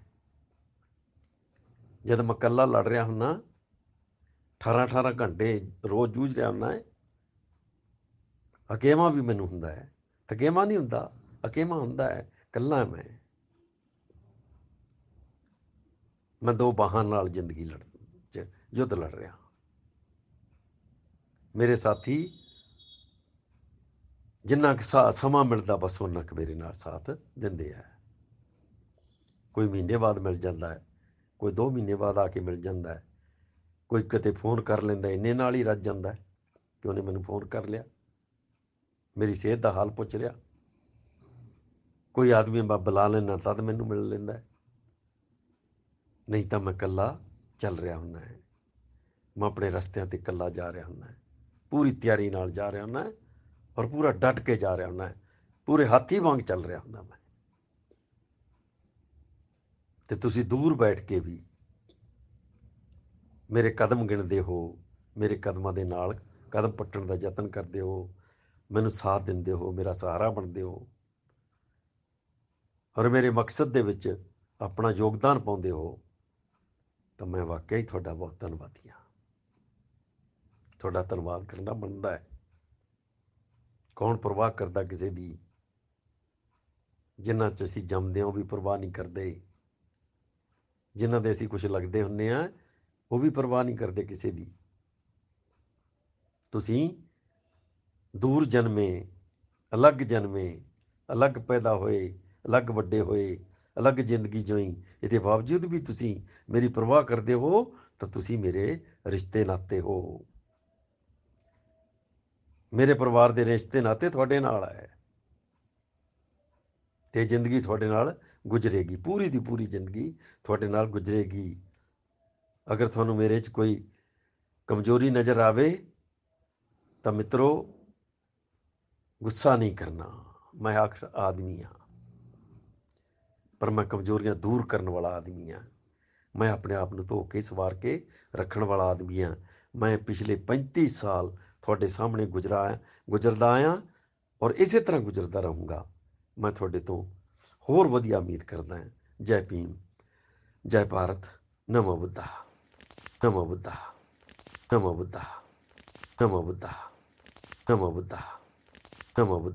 S1: ਜਦ ਮੈਂ ਇਕੱਲਾ ਲੜ ਰਿਹਾ ਹੁੰਦਾ, 18-18 ਘੰਟੇ ਰੋਜ਼ ਜੂਝ ਰਿਹਾ ਹੁੰਦਾ ਹੈ, ਅਕੇਵਾਂ ਵੀ ਮੈਨੂੰ ਹੁੰਦਾ ਹੈ। ਥਕੇਵਾਂ ਨਹੀਂ ਹੁੰਦਾ, ਅਕੇਵਾਂ ਹੁੰਦਾ ਹੈ। ਇਕੱਲਾ ਮੈਂ 2 ਬਾਹਾਂ ਨਾਲ ਜ਼ਿੰਦਗੀ ਯੁੱਧ ਲੜ ਰਿਹਾ। ਮੇਰੇ ਸਾਥੀ ਜਿੰਨਾ ਕੁ ਸਮਾਂ ਮਿਲਦਾ ਬਸ ਓਨਾ ਕੁ ਮੇਰੇ ਨਾਲ ਸਾਥ ਦਿੰਦੇ ਆ। ਕੋਈ ਮਹੀਨੇ ਬਾਅਦ ਮਿਲ ਜਾਂਦਾ ਹੈ, ਕੋਈ 2 ਮਹੀਨੇ ਬਾਅਦ ਆ ਕੇ ਮਿਲ ਜਾਂਦਾ ਹੈ, ਕੋਈ ਕਿਤੇ ਫੋਨ ਕਰ ਲੈਂਦਾ, ਇੰਨੇ ਨਾਲ ਹੀ ਰੱਜ ਜਾਂਦਾ ਕਿ ਉਹਨੇ ਮੈਨੂੰ ਫੋਨ ਕਰ ਲਿਆ, ਮੇਰੀ ਸਿਹਤ ਦਾ ਹਾਲ ਪੁੱਛ ਲਿਆ। ਕੋਈ ਆਦਮੀ ਮੈਂ ਬੁਲਾ ਲੈਂਦਾ ਤਦ ਮੈਨੂੰ ਮਿਲ ਲੈਂਦਾ, ਨਹੀਂ ਤਾਂ ਮੈਂ ਇਕੱਲਾ ਚੱਲ ਰਿਹਾ ਹੁੰਦਾ ਹੈ। ਮੈਂ ਆਪਣੇ ਰਸਤਿਆਂ 'ਤੇ ਇਕੱਲਾ ਜਾ ਰਿਹਾ ਹੁੰਦਾ, ਪੂਰੀ ਤਿਆਰੀ ਨਾਲ ਜਾ ਰਿਹਾ ਹੁੰਦਾ, ਔਰ ਪੂਰਾ ਡਟ ਕੇ ਜਾ ਰਿਹਾ ਹੁੰਦਾ, ਪੂਰੇ ਹਾਥੀ ਵਾਂਗ ਚੱਲ ਰਿਹਾ ਹੁੰਦਾ ਮੈਂ। ਤੇ ਤੁਸੀਂ ਦੂਰ ਬੈਠ ਕੇ ਵੀ ਮੇਰੇ ਕਦਮ ਗਿਣਦੇ ਹੋ, ਮੇਰੇ ਕਦਮਾਂ ਦੇ ਨਾਲ ਕਦਮ ਪੱਟਣ ਦਾ ਯਤਨ ਕਰਦੇ ਹੋ, ਮੈਨੂੰ ਸਾਥ ਦਿੰਦੇ ਹੋ, ਮੇਰਾ ਸਹਾਰਾ ਬਣਦੇ ਹੋ, ਔਰ ਮੇਰੇ ਮਕਸਦ ਦੇ ਵਿੱਚ ਆਪਣਾ ਯੋਗਦਾਨ ਪਾਉਂਦੇ ਹੋ, ਤਾਂ ਮੈਂ ਵਾਕਿਆ ਹੀ ਤੁਹਾਡਾ ਬਹੁਤ ਧੰਨਵਾਦੀ ਹਾਂ। ਤੁਹਾਡਾ ਧੰਨਵਾਦ ਕਰਨਾ ਬਣਦਾ ਹੈ। ਕੌਣ ਪਰਵਾਹ ਕਰਦਾ ਕਿਸੇ ਦੀ? ਜਿਨ੍ਹਾਂ 'ਚ ਅਸੀਂ ਜੰਮਦੇ ਹਾਂ ਉਹ ਵੀ ਪਰਵਾਹ ਨਹੀਂ ਕਰਦੇ, ਜਿਨ੍ਹਾਂ ਦੇ ਅਸੀਂ ਕੁਛ ਲੱਗਦੇ ਹੁੰਦੇ ਹਾਂ ਉਹ ਵੀ ਪਰਵਾਹ ਨਹੀਂ ਕਰਦੇ ਕਿਸੇ ਦੀ। ਤੁਸੀਂ ਦੂਰ ਜਨਮੇ, ਅਲੱਗ ਜਨਮੇ, ਅਲੱਗ ਪੈਦਾ ਹੋਏ, ਅਲੱਗ ਵੱਡੇ ਹੋਏ, ਅਲੱਗ ਜ਼ਿੰਦਗੀ ਜਿਉਈ, ਇਹਦੇ ਬਾਵਜੂਦ ਵੀ ਤੁਸੀਂ ਮੇਰੀ ਪਰਵਾਹ ਕਰਦੇ ਹੋ ਤਾਂ ਤੁਸੀਂ ਮੇਰੇ ਰਿਸ਼ਤੇ ਨਾਤੇ ਹੋ। ਮੇਰੇ ਪਰਿਵਾਰ ਦੇ ਰਿਸ਼ਤੇ ਨਾਤੇ ਤੁਹਾਡੇ ਨਾਲ ਹੈ ਤੇ ਜ਼ਿੰਦਗੀ ਤੁਹਾਡੇ ਨਾਲ ਗੁਜ਼ਰੇਗੀ, ਪੂਰੀ ਦੀ ਪੂਰੀ ਜ਼ਿੰਦਗੀ ਤੁਹਾਡੇ ਨਾਲ ਗੁਜ਼ਰੇਗੀ। ਅਗਰ ਤੁਹਾਨੂੰ ਮੇਰੇ 'ਚ ਕੋਈ ਕਮਜ਼ੋਰੀ ਨਜ਼ਰ ਆਵੇ ਤਾਂ ਮਿੱਤਰੋ ਗੁੱਸਾ ਨਹੀਂ ਕਰਨਾ। ਮੈਂ ਆਖਰ ਆਦਮੀ ਹਾਂ, ਪਰ ਮੈਂ ਕਮਜ਼ੋਰੀਆਂ ਦੂਰ ਕਰਨ ਵਾਲਾ ਆਦਮੀ ਹਾਂ। ਮੈਂ ਆਪਣੇ ਆਪ ਨੂੰ ਧੋ ਕੇ ਸਵਾਰ ਕੇ ਰੱਖਣ ਵਾਲਾ ਆਦਮੀ ਹਾਂ। ਮੈਂ ਪਿਛਲੇ 35 ਸਾਲ ਤੁਹਾਡੇ ਸਾਹਮਣੇ ਗੁਜ਼ਰਦਾ ਆਇਆ ਔਰ ਇਸੇ ਤਰ੍ਹਾਂ ਗੁਜ਼ਰਦਾ ਰਹੂੰਗਾ। ਮੈਂ ਤੁਹਾਡੇ ਤੋਂ ਹੋਰ ਵਧੀਆ ਉਮੀਦ ਕਰਦਾ ਹਾਂ। ਜੈ ਭੀਮ, ਜੈ ਭਾਰਤ, ਨਮੋ ਬੁੱਧਾ, ਨਮੋ ਬੁੱਧਾ, ਨਮੋ ਬੁੱਧਾ, ਨਮੋ ਬੁੱਧਾ, ਨਮੋ ਬੁੱਧਾ, ਨਮੋ ਬੁੱਧਾ।